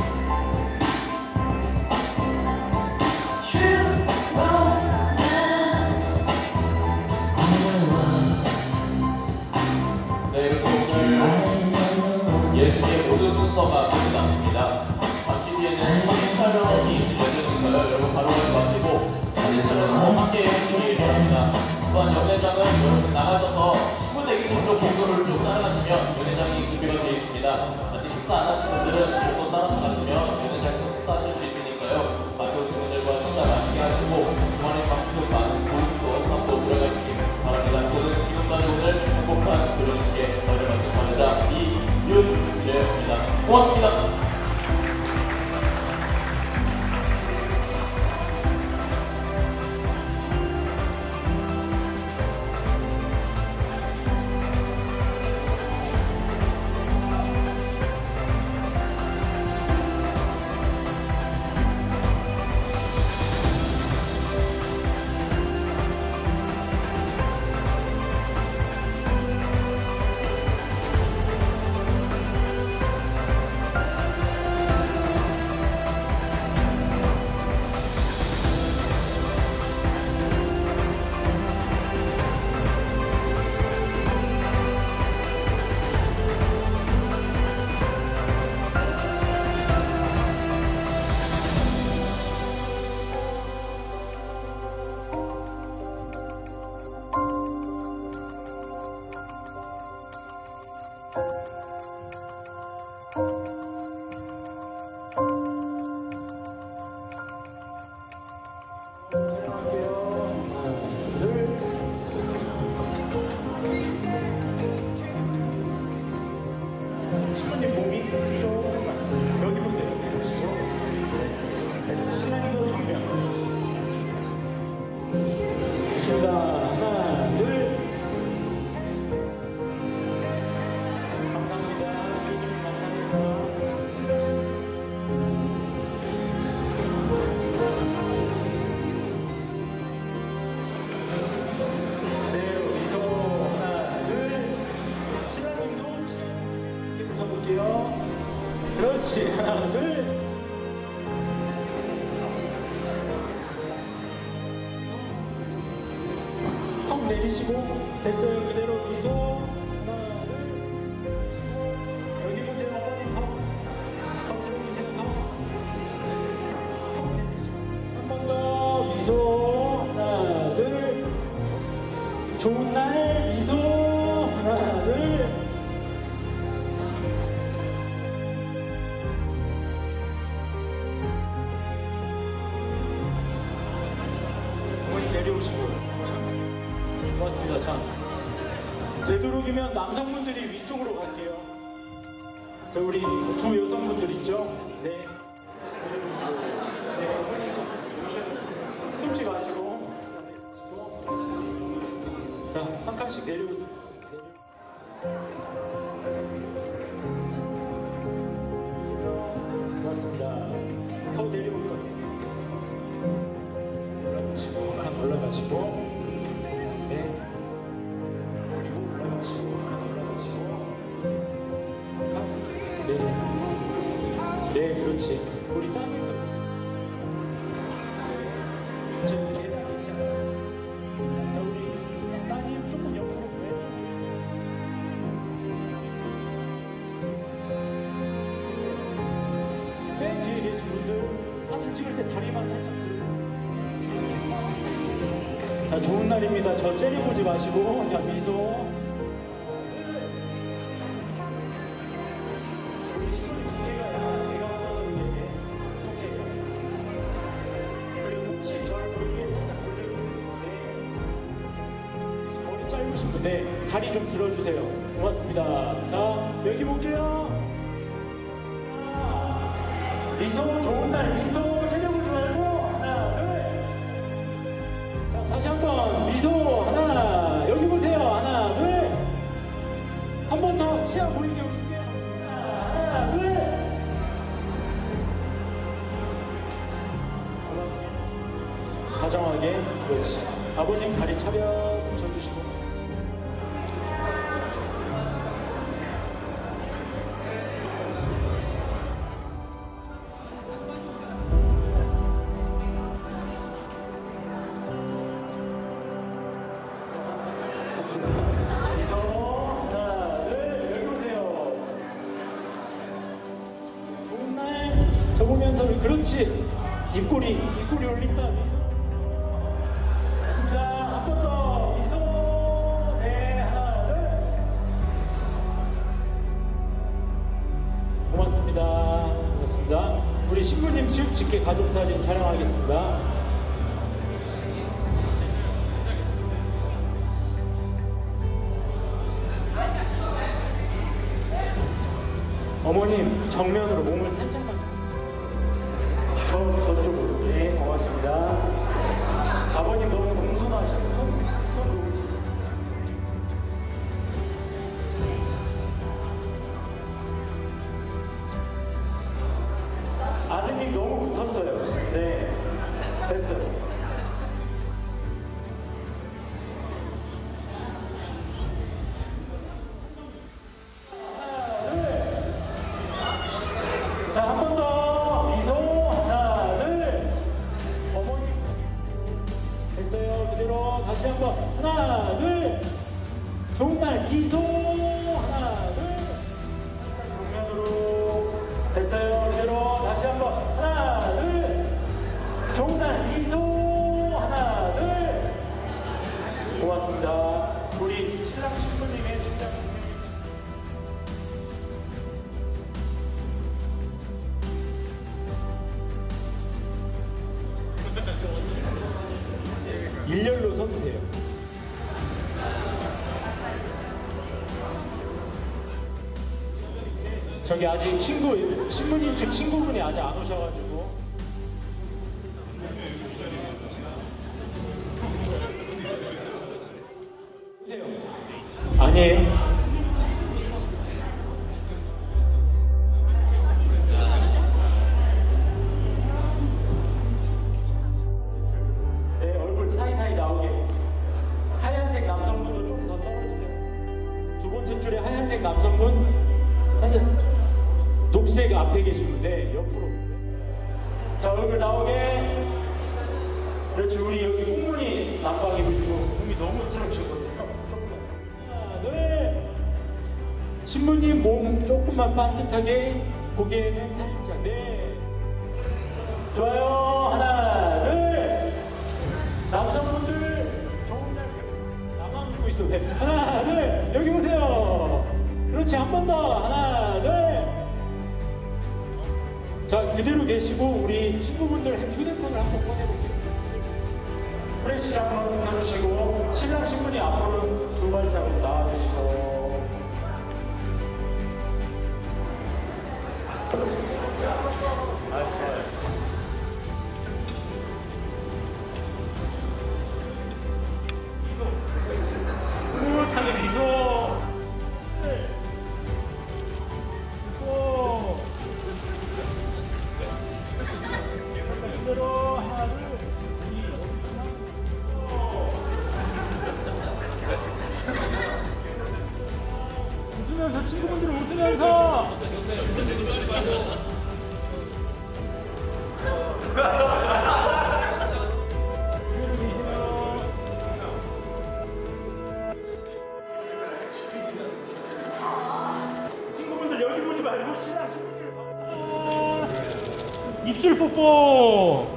True romance.
하나, 둘. 턱 내리시고 됐어요. 그대로 미소. 하나, 둘. 여기 보세요. 어머님 턱 들어주세요. 턱 내리시고 한 번 더 미소. 하나, 둘. 좋은 날 미소. 하나, 둘. 어머니 내려오시고. 고맙습니다. 자, 되도록이면 남성분들이 위쪽으로 갈게요. 자, 우리 두 여성분들 있죠? 네. 네. 숨지 마시고. 자, 한 칸씩 내려오세요. 고맙습니다. 더 내려올 거예요. 올라가시고, 한 올라가시고. 네. 그리고 올라가시고, 올라가시고. 네. 네, 그렇지. 우리 따님. 지금 계단 있잖아요. 자, 우리 따님 조금 옆으로 왼쪽. 맨 뒤에 계신 분들 사진 찍을 때 다리만 살짝 들고. 자, 좋은 날입니다. 저 째려보지 마시고. 자, 미소. 우리 신부님 두께가 약간 배가 없어서 그런데 두께가. 그리고 혹시 저를 보이게 살짝 돌려주세요. 머리 짧으신 분데 다리 좀 들어주세요. 고맙습니다. 자, 여기 볼게요. 미소, 좋은 날 미소. 째려보지 말고. 하나, 둘. 다시 한번 미소. 하나, 여기 보세요. 하나, 둘. 한 번 더 시야 보이게 올릴게요. 하나, 둘. 고맙습니다. 다정하게. 그렇지. 아버님 다리 차려 붙여주시고. 그렇지. 입꼬리 올린다. 좋습니다. 한 번 더. 미소. 네, 하나, 둘. 고맙습니다. 고맙습니다. 우리 신부님 집 직계 가족사진 촬영하겠습니다. 어머님 정면으로 몸을 살짝만. 저쪽으로. 네, 고맙습니다. 아버님 너무 공손하시고 손 놓으시고. 아드님 너무 붙었어요. 네, 됐어요. 자, 한 번 더. 다시 한번 하나, 둘. 좋은 날 미소. 하나, 둘. 정면으로. 됐어요. 그대로 다시 한번 하나, 둘. 좋은 날 미소. 하나, 둘. 고맙습니다. 우리 신랑 신부님의 출장. 일렬로 서도 돼요. 저기 아직 신부님 측 친구분이 아직 안 오셔가지고. 보세요. 아니에요. 사이사이 나오게. 하얀색 남성분도 좀 더 떨어지세요. 두 번째 줄에 하얀색 남성분, 녹색 앞에 계신 분데 옆으로. 자, 얼굴 나오게. 그렇지. 우리 여기 꽁무니 난방 입으시고 몸이 너무 들어오셨거든요. 조금만. 하나, 둘. 신부님 몸 조금만 반듯하게. 고개는 살짝. 네. 좋아요. 하나, 둘. 남성분들 좋은 날 나만 입고 있어. 네. 하나, 둘. 여기 보세요. 그렇지. 한 번 더. 하나, 둘. 자, 그대로 계시고 우리 친구분들 휴대폰을 한번 꺼내볼게요. 프레시를 한번 켜주시고 신랑 신부님 앞으로 두 발자국 나와주시고. 흐뭇하게 미소. 그대로 하나, 둘, 웃으면서 친구분들 웃으면서. 친구분들 여기 보지 말고 신랑 신부들 입술 뽀뽀.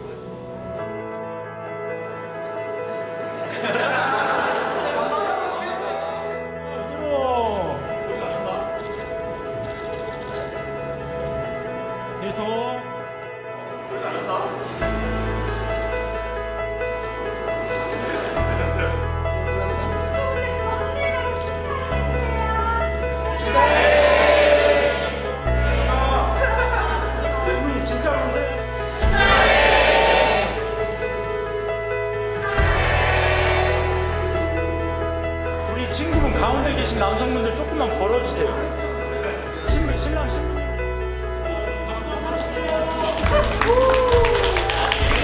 친구분 가운데 계신 남성분들 조금만 걸어주세요. 신랑 신부님.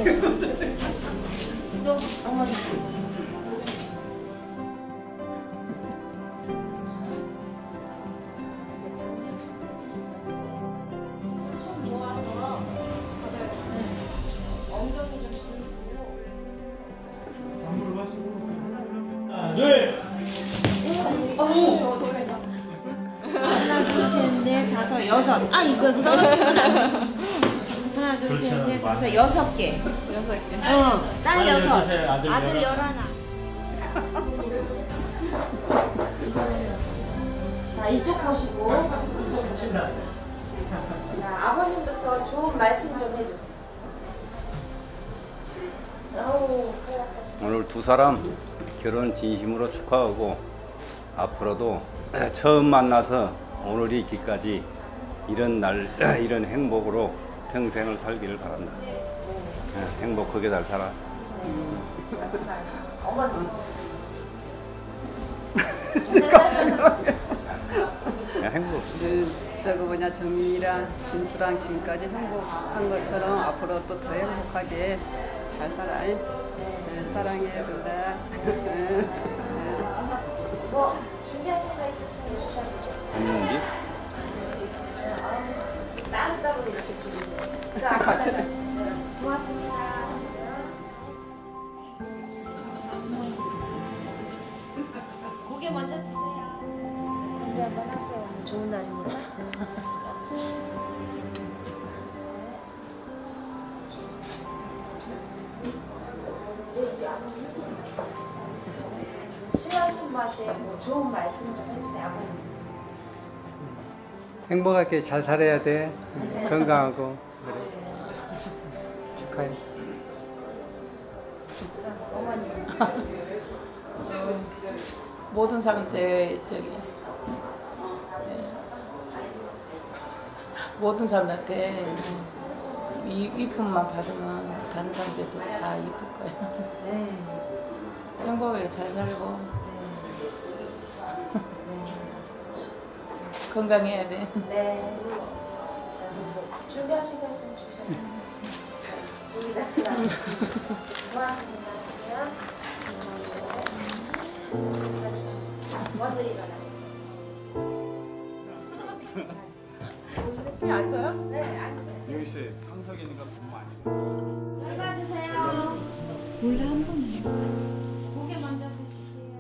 또 어머니. 손 모아서 엉덩이 좀 들고.
하나, 둘.
하나, 둘, 셋, 넷, 다섯, 여섯. 아, 이건 떨어졌구나. 하나, 둘, 셋, 넷, 다섯, 6개.
6개.
딸 6,
아들
아들 11. 자, 이쪽 보시고. 자, 아버님부터 좋은 말씀 좀 해주세요. 아우,
오늘 두 사람 결혼 진심으로 축하하고 앞으로도 처음 만나서 오늘이 있기까지 이런 날 이런 행복으로 평생을 살기를 바란다. 행복하게 잘 살아.
어머니.
행복.
저거 뭐냐 정민이랑 진수랑 지금까지 행복한 것처럼 앞으로 또 더 행복하게 잘 살아. 사랑해 루다.
뭐 준비하신 거 있으시면 주셔도 돼요.
했는지?
따로따로 이렇게 주세요. 고맙습니다. 고개 먼저 드세요. 건배 한번 하세요. 오늘 좋은 날입니다. 싫어하신 분한테 뭐 좋은 말씀 좀 해주세요. 아버님.
행복하게 잘 살아야 돼. 건강하고 그래. 축하해.
모든 사람한테 모든 사람한테 이쁨만 받으면 다른 사람들도 다 이쁠 거야.
네.
행복하게 잘 살고 건강해야 돼.
네. 준비하신 거 있으면 주세요. 여기다 그다음으시고 고맙습니다. 먼저 일어나시고.
앉아요?
네, 앉으세요.
유희 씨 상석이니까 돈 많이.
잘 받으세요. 몰라 한 번만. 고개 먼저 드실게요.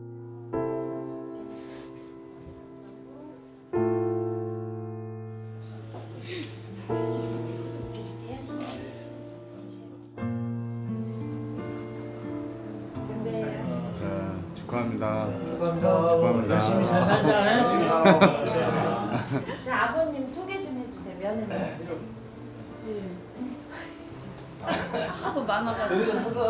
자, 축하합니다.
축하합니다. 열심히 잘 살자.
자, 아버님 소개 좀 해주세요. 며느리.
하도 많아가지고.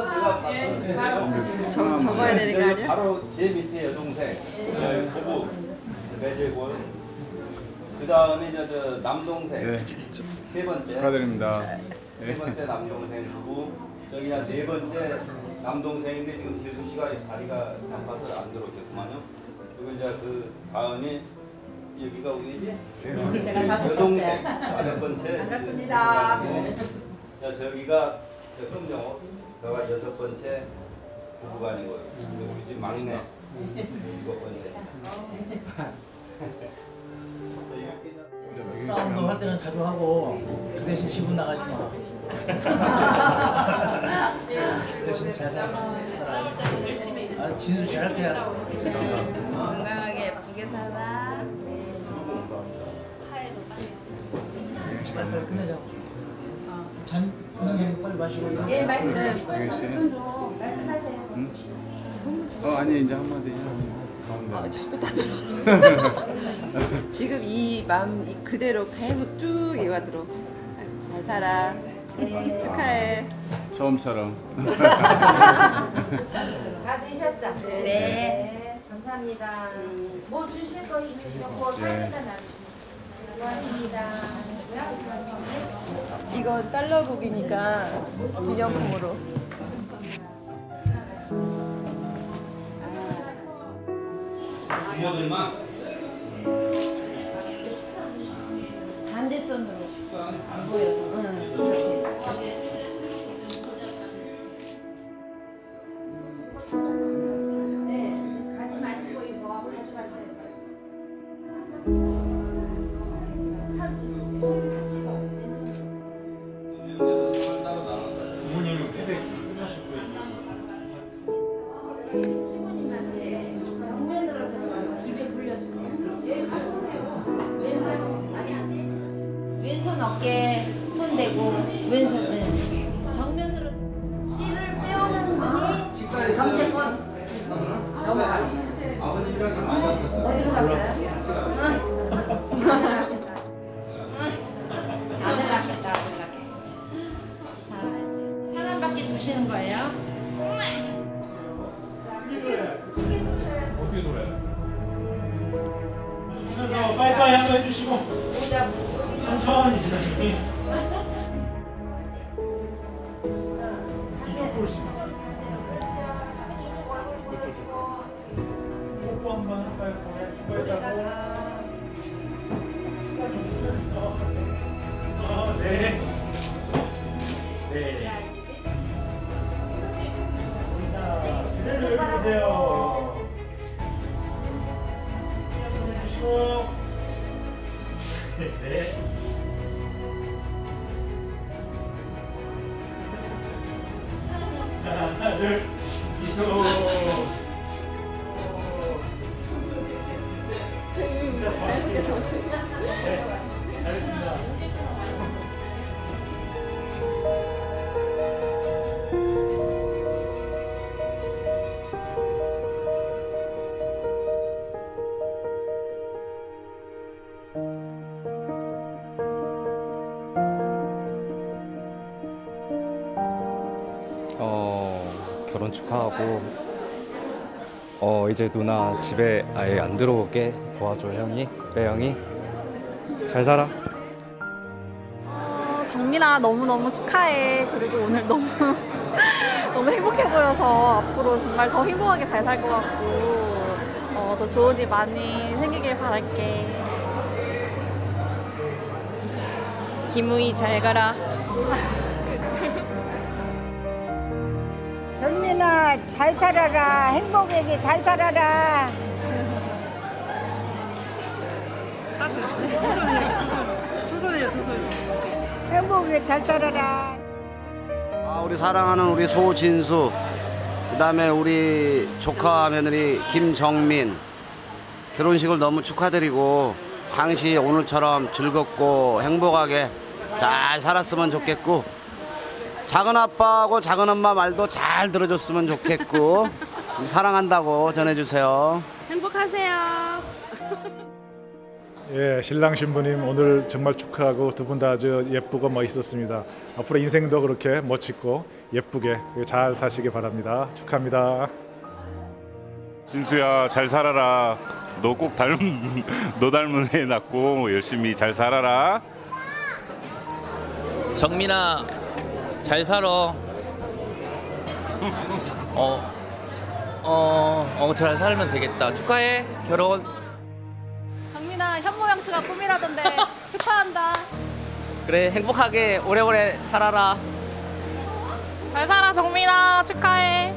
적어야 되는 거 아니야?
바로 제 밑에 여동생, 부부, 매제고, 그 다음에 저 남동생, 세 번째.
축하드립니다.
세 번째 남동생 부부, 저기가 네 번째 남동생인데 지금 재수 씨가 다리가 나빠서 안 들어오셨구만요. 그리고 이제 그 다음에 여기가 어디지?
제가
여동생 다섯 번째.
반갑습니다.
자, 저기가 저 금정호, 저가 여섯 번째 부부간이고요. 우리 집 막내 일곱 번째.
싸움도 할 때는 자주 하고 그 대신 지분 나가지 마. 그 대신 잘 살아. 아, 진수 잘할 거야.
건강하게 예쁘게 살아.
빨리 끝내자. 잔 선생님 빨리 마시고.
예, 말씀.
유희 씨.
말씀하세요.
아니 이제 한마디 해야지.
자꾸 다 들어. 지금 이 마음 그대로 계속 쭉 이어가도록 잘 살아.
네.
축하해.
처음처럼.
다 드셨죠? 네. 감사합니다. 뭐 주실 거 있으시면 그거 사진에다 놔주시면 고맙습니다.
이건 달러북이니까 기념품으로.
부모들만
반대손으로 안 보여서. 응.
부모님은 패백 끝나셨고요.
신부님한테 정면으로 들어가서 입에 불려주세요. 왼손 아니 왼손 어깨 손 대고 왼손은 정면으로 씨를 빼오는 분이 경제권 어디로 갔어요? 아들 낳겠다. 자 이제 사람밖에 두시는 거예요.
어떻게 놀아요? 빠이빠이 한번 해주시고 천천히 지나니 이쪽 보시면 뽀뽀 한번 할까요? 수고했다고. 네. 네. 인사 그대로 해주세요. 해주시고. 네. 자, 하나, 둘, 미소. 잘했습니다.
결혼 축하하고 이제 누나 집에 아예 안 들어오게 도와줘 형이. 빼영이 잘 살아.
정민아 너무너무 축하해. 그리고 오늘 너무 너무 행복해 보여서 앞으로 정말 더 행복하게 잘 살 것 같고 더 좋은 일 많이 생기길 바랄게.
김우희 잘 가라.
정민아 잘 살아라. 행복하게 잘 살아라.
두 손이요.
행복하게 잘 살아라.
우리 사랑하는 우리 소진수, 그다음에 우리 조카 며느리 김정민 결혼식을 너무 축하드리고 항시 오늘처럼 즐겁고 행복하게 잘 살았으면 좋겠고 작은 아빠하고 작은 엄마 말도 잘 들어줬으면 좋겠고 사랑한다고 전해주세요.
행복하세요.
예, 신랑 신부님 오늘 정말 축하하고 두 분 다 아주 예쁘고 멋있었습니다. 앞으로 인생도 그렇게 멋지고 예쁘게 잘 사시기 바랍니다. 축하합니다.
진수야 잘 살아라. 너 꼭 너 닮은 애 낳고 열심히 잘 살아라.
정민아 잘 살아. 잘 살면 되겠다. 축하해 결혼.
정민아 현모양처가 꿈이라던데 축하한다.
그래 행복하게 오래오래 살아라.
잘 살아 정민아 축하해.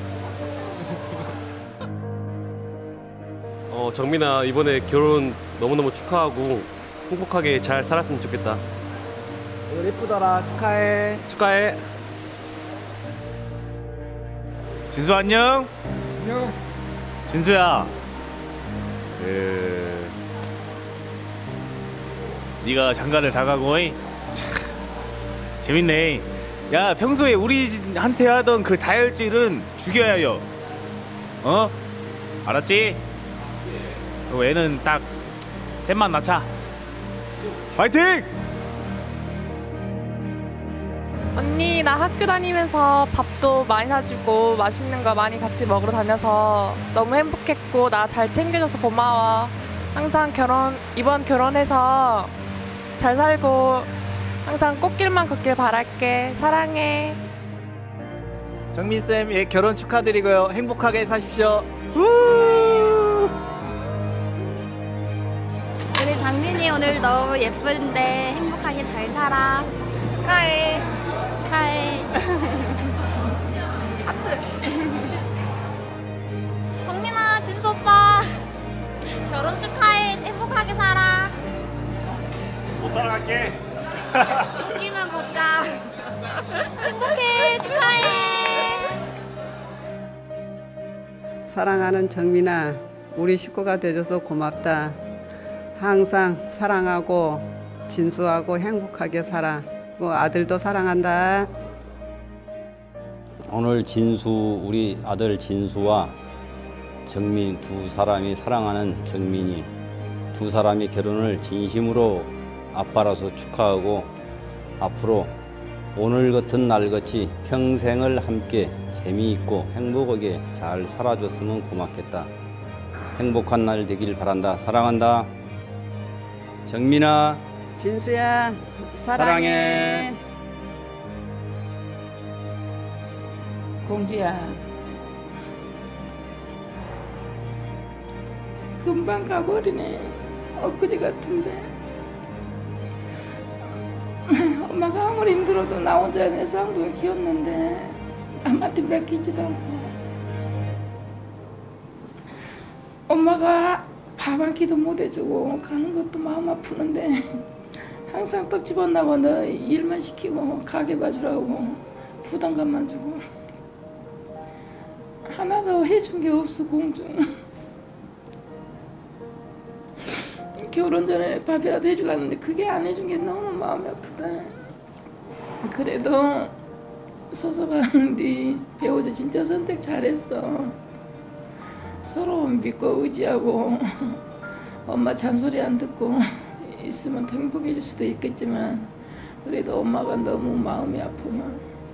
정민아 이번에 결혼 너무너무 축하하고 행복하게 잘 살았으면 좋겠다.
오늘 예쁘더라. 축하해.
축하해.
진수 안녕.
안녕.
진수야. 네가 장가를 다 가고 참 재밌네. 야 평소에 우리한테 하던 그 다혈질은 죽여야 해요. 알았지? 그 애는 딱 셋만 낳자. 파이팅!
언니 나 학교 다니면서 밥도 많이 사주고 맛있는 거 많이 같이 먹으러 다녀서 너무 행복했고 나 잘 챙겨줘서 고마워. 항상 이번 결혼해서 잘 살고 항상 꽃길만 걷길 바랄게. 사랑해.
정민쌤 예, 결혼 축하드리고요. 행복하게 사십시오.
우리 장민이 오늘 너무 예쁜데 행복하게 잘 살아.
축하해.
축하해.
하트. 정민아, 진수 오빠.
결혼 축하해. 행복하게 살아.
못 따라갈게.
웃기면 걷자. 행복해. 축하해.
사랑하는 정민아, 우리 식구가 돼줘서 고맙다. 항상 사랑하고 진수하고 행복하게 살아. 아들도 사랑한다.
오늘 우리 아들 진수와 정민 두 사람이 사랑하는 정민이 두 사람이 결혼을 진심으로 아빠로서 축하하고 앞으로 오늘 같은 날같이 평생을 함께 재미있고 행복하게 잘 살아줬으면 고맙겠다. 행복한 날 되길 바란다. 사랑한다. 정민아,
진수야, 사랑해.
공주야, 금방 가버리네. 엊그제 같은데. 엄마가 아무리 힘들어도 나 혼자 내 쌍둥이 키웠는데 남한테 맡기지도 않고 엄마가 밥 한 끼도 못 해주고 가는 것도 마음 아프는데 항상 떡 집어나고 너 일만 시키고 가게 봐주라고 부담감만 주고 하나도 해준 게 없어. 공주 결혼 전에 밥이라도 해주려는데 그게 안 해준 게 너무 마음이 아프다. 그래도 서서가 네 배우자 진짜 선택 잘했어. 서로 믿고 의지하고 엄마 잔소리 안 듣고 있으면 더 행복해질 수도 있겠지만 그래도 엄마가 너무 마음이 아프면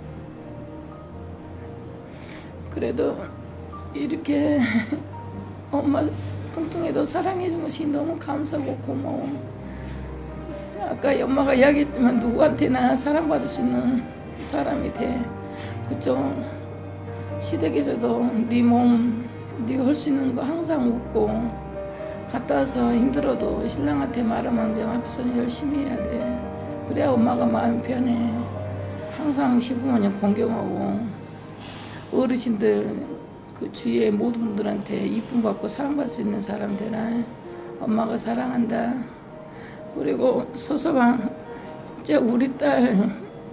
그래도 이렇게 엄마 뚱뚱해도 사랑해준 것이 너무 감사하고 고마워. 아까 엄마가 이야기했지만 누구한테나 사랑받을 수 있는 사람이 돼. 그쪽 시댁에서도 네 몸 네가 할 수 있는 거 항상 웃고 갔다 와서 힘들어도 신랑한테 말하면 정 앞에서는 열심히 해야 돼. 그래야 엄마가 마음이 편해. 항상 시부모님 공경하고 어르신들 그 주위의 모든 분들한테 이쁨 받고 사랑받을 수 있는 사람 되라. 엄마가 사랑한다. 그리고 서서방 진짜 우리 딸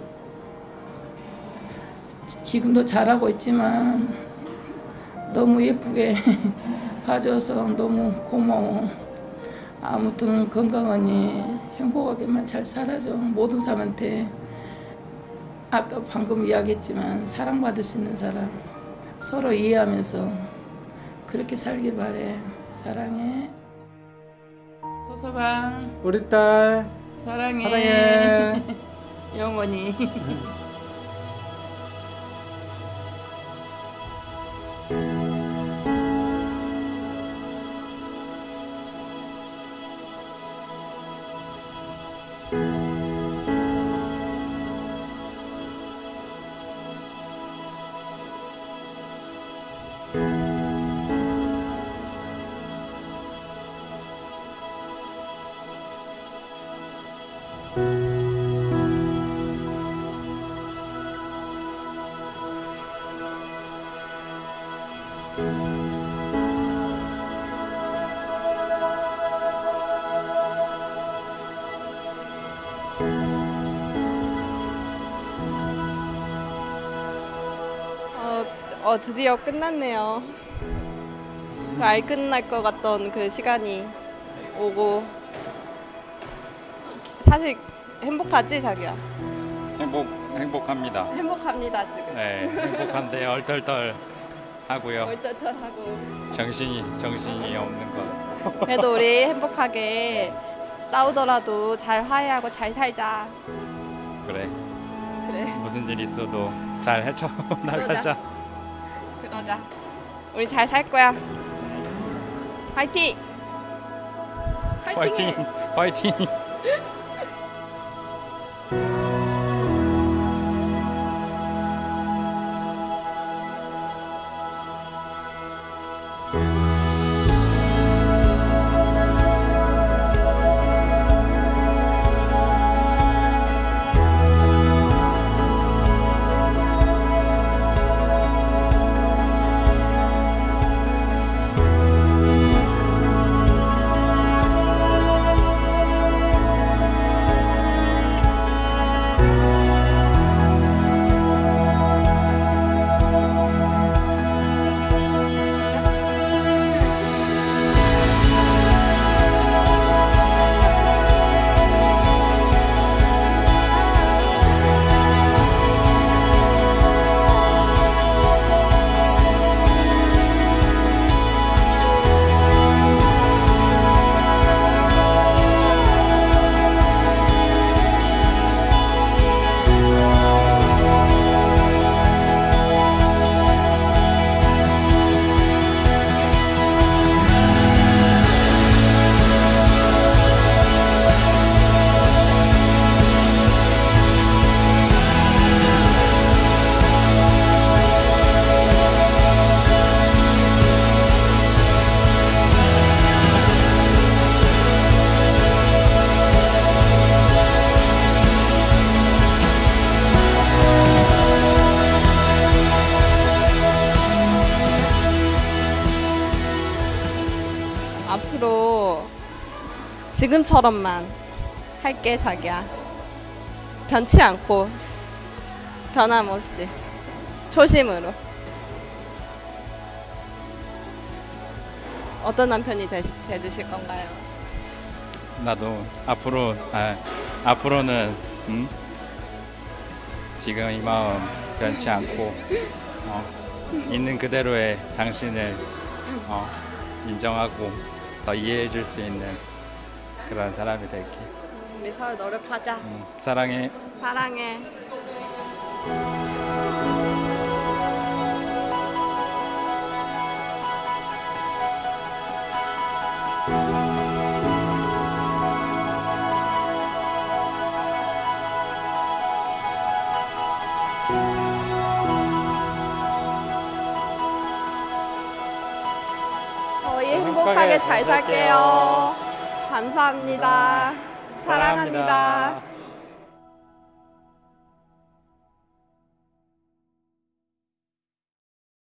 지금도 잘하고 있지만 너무 예쁘게 봐줘서 너무 고마워. 아무튼 건강하니 행복하게만 잘 살아줘. 모든 사람한테 아까 방금 이야기했지만 사랑받을 수 있는 사람 서로 이해하면서 그렇게 살길 바래. 사랑해. 서서방
우리 딸
사랑해.
사랑해.
영원히.
드디어 끝났네요. 잘 끝날 것 같던 그 시간이 오고. 사실 행복하지, 자기야?
행복합니다.
행복합니다, 지금.
네, 행복한데 얼떨떨 하고요.
얼떨떨하고.
정신이 없는 것.
그래도 우리 행복하게 싸우더라도 잘 화해하고 잘 살자.
그래.
그래.
무슨 일 있어도 잘 헤쳐 나가자.
그러자. 우리 잘 살 거야. 화이팅!
화이팅! 화이팅!
지금처럼만 할게 자기야. 변치 않고 변함없이 초심으로. 어떤 남편이 돼주실 건가요?
나도 앞으로는 지금 이 마음 변치 않고 있는 그대로의 당신을 인정하고 더 이해해 줄 수 있는 그런 사람이 될게.
우리 서로 노력하자.
사랑해.
사랑해. 저희 행복하게 잘 살게요. 감사합니다. 사랑합니다.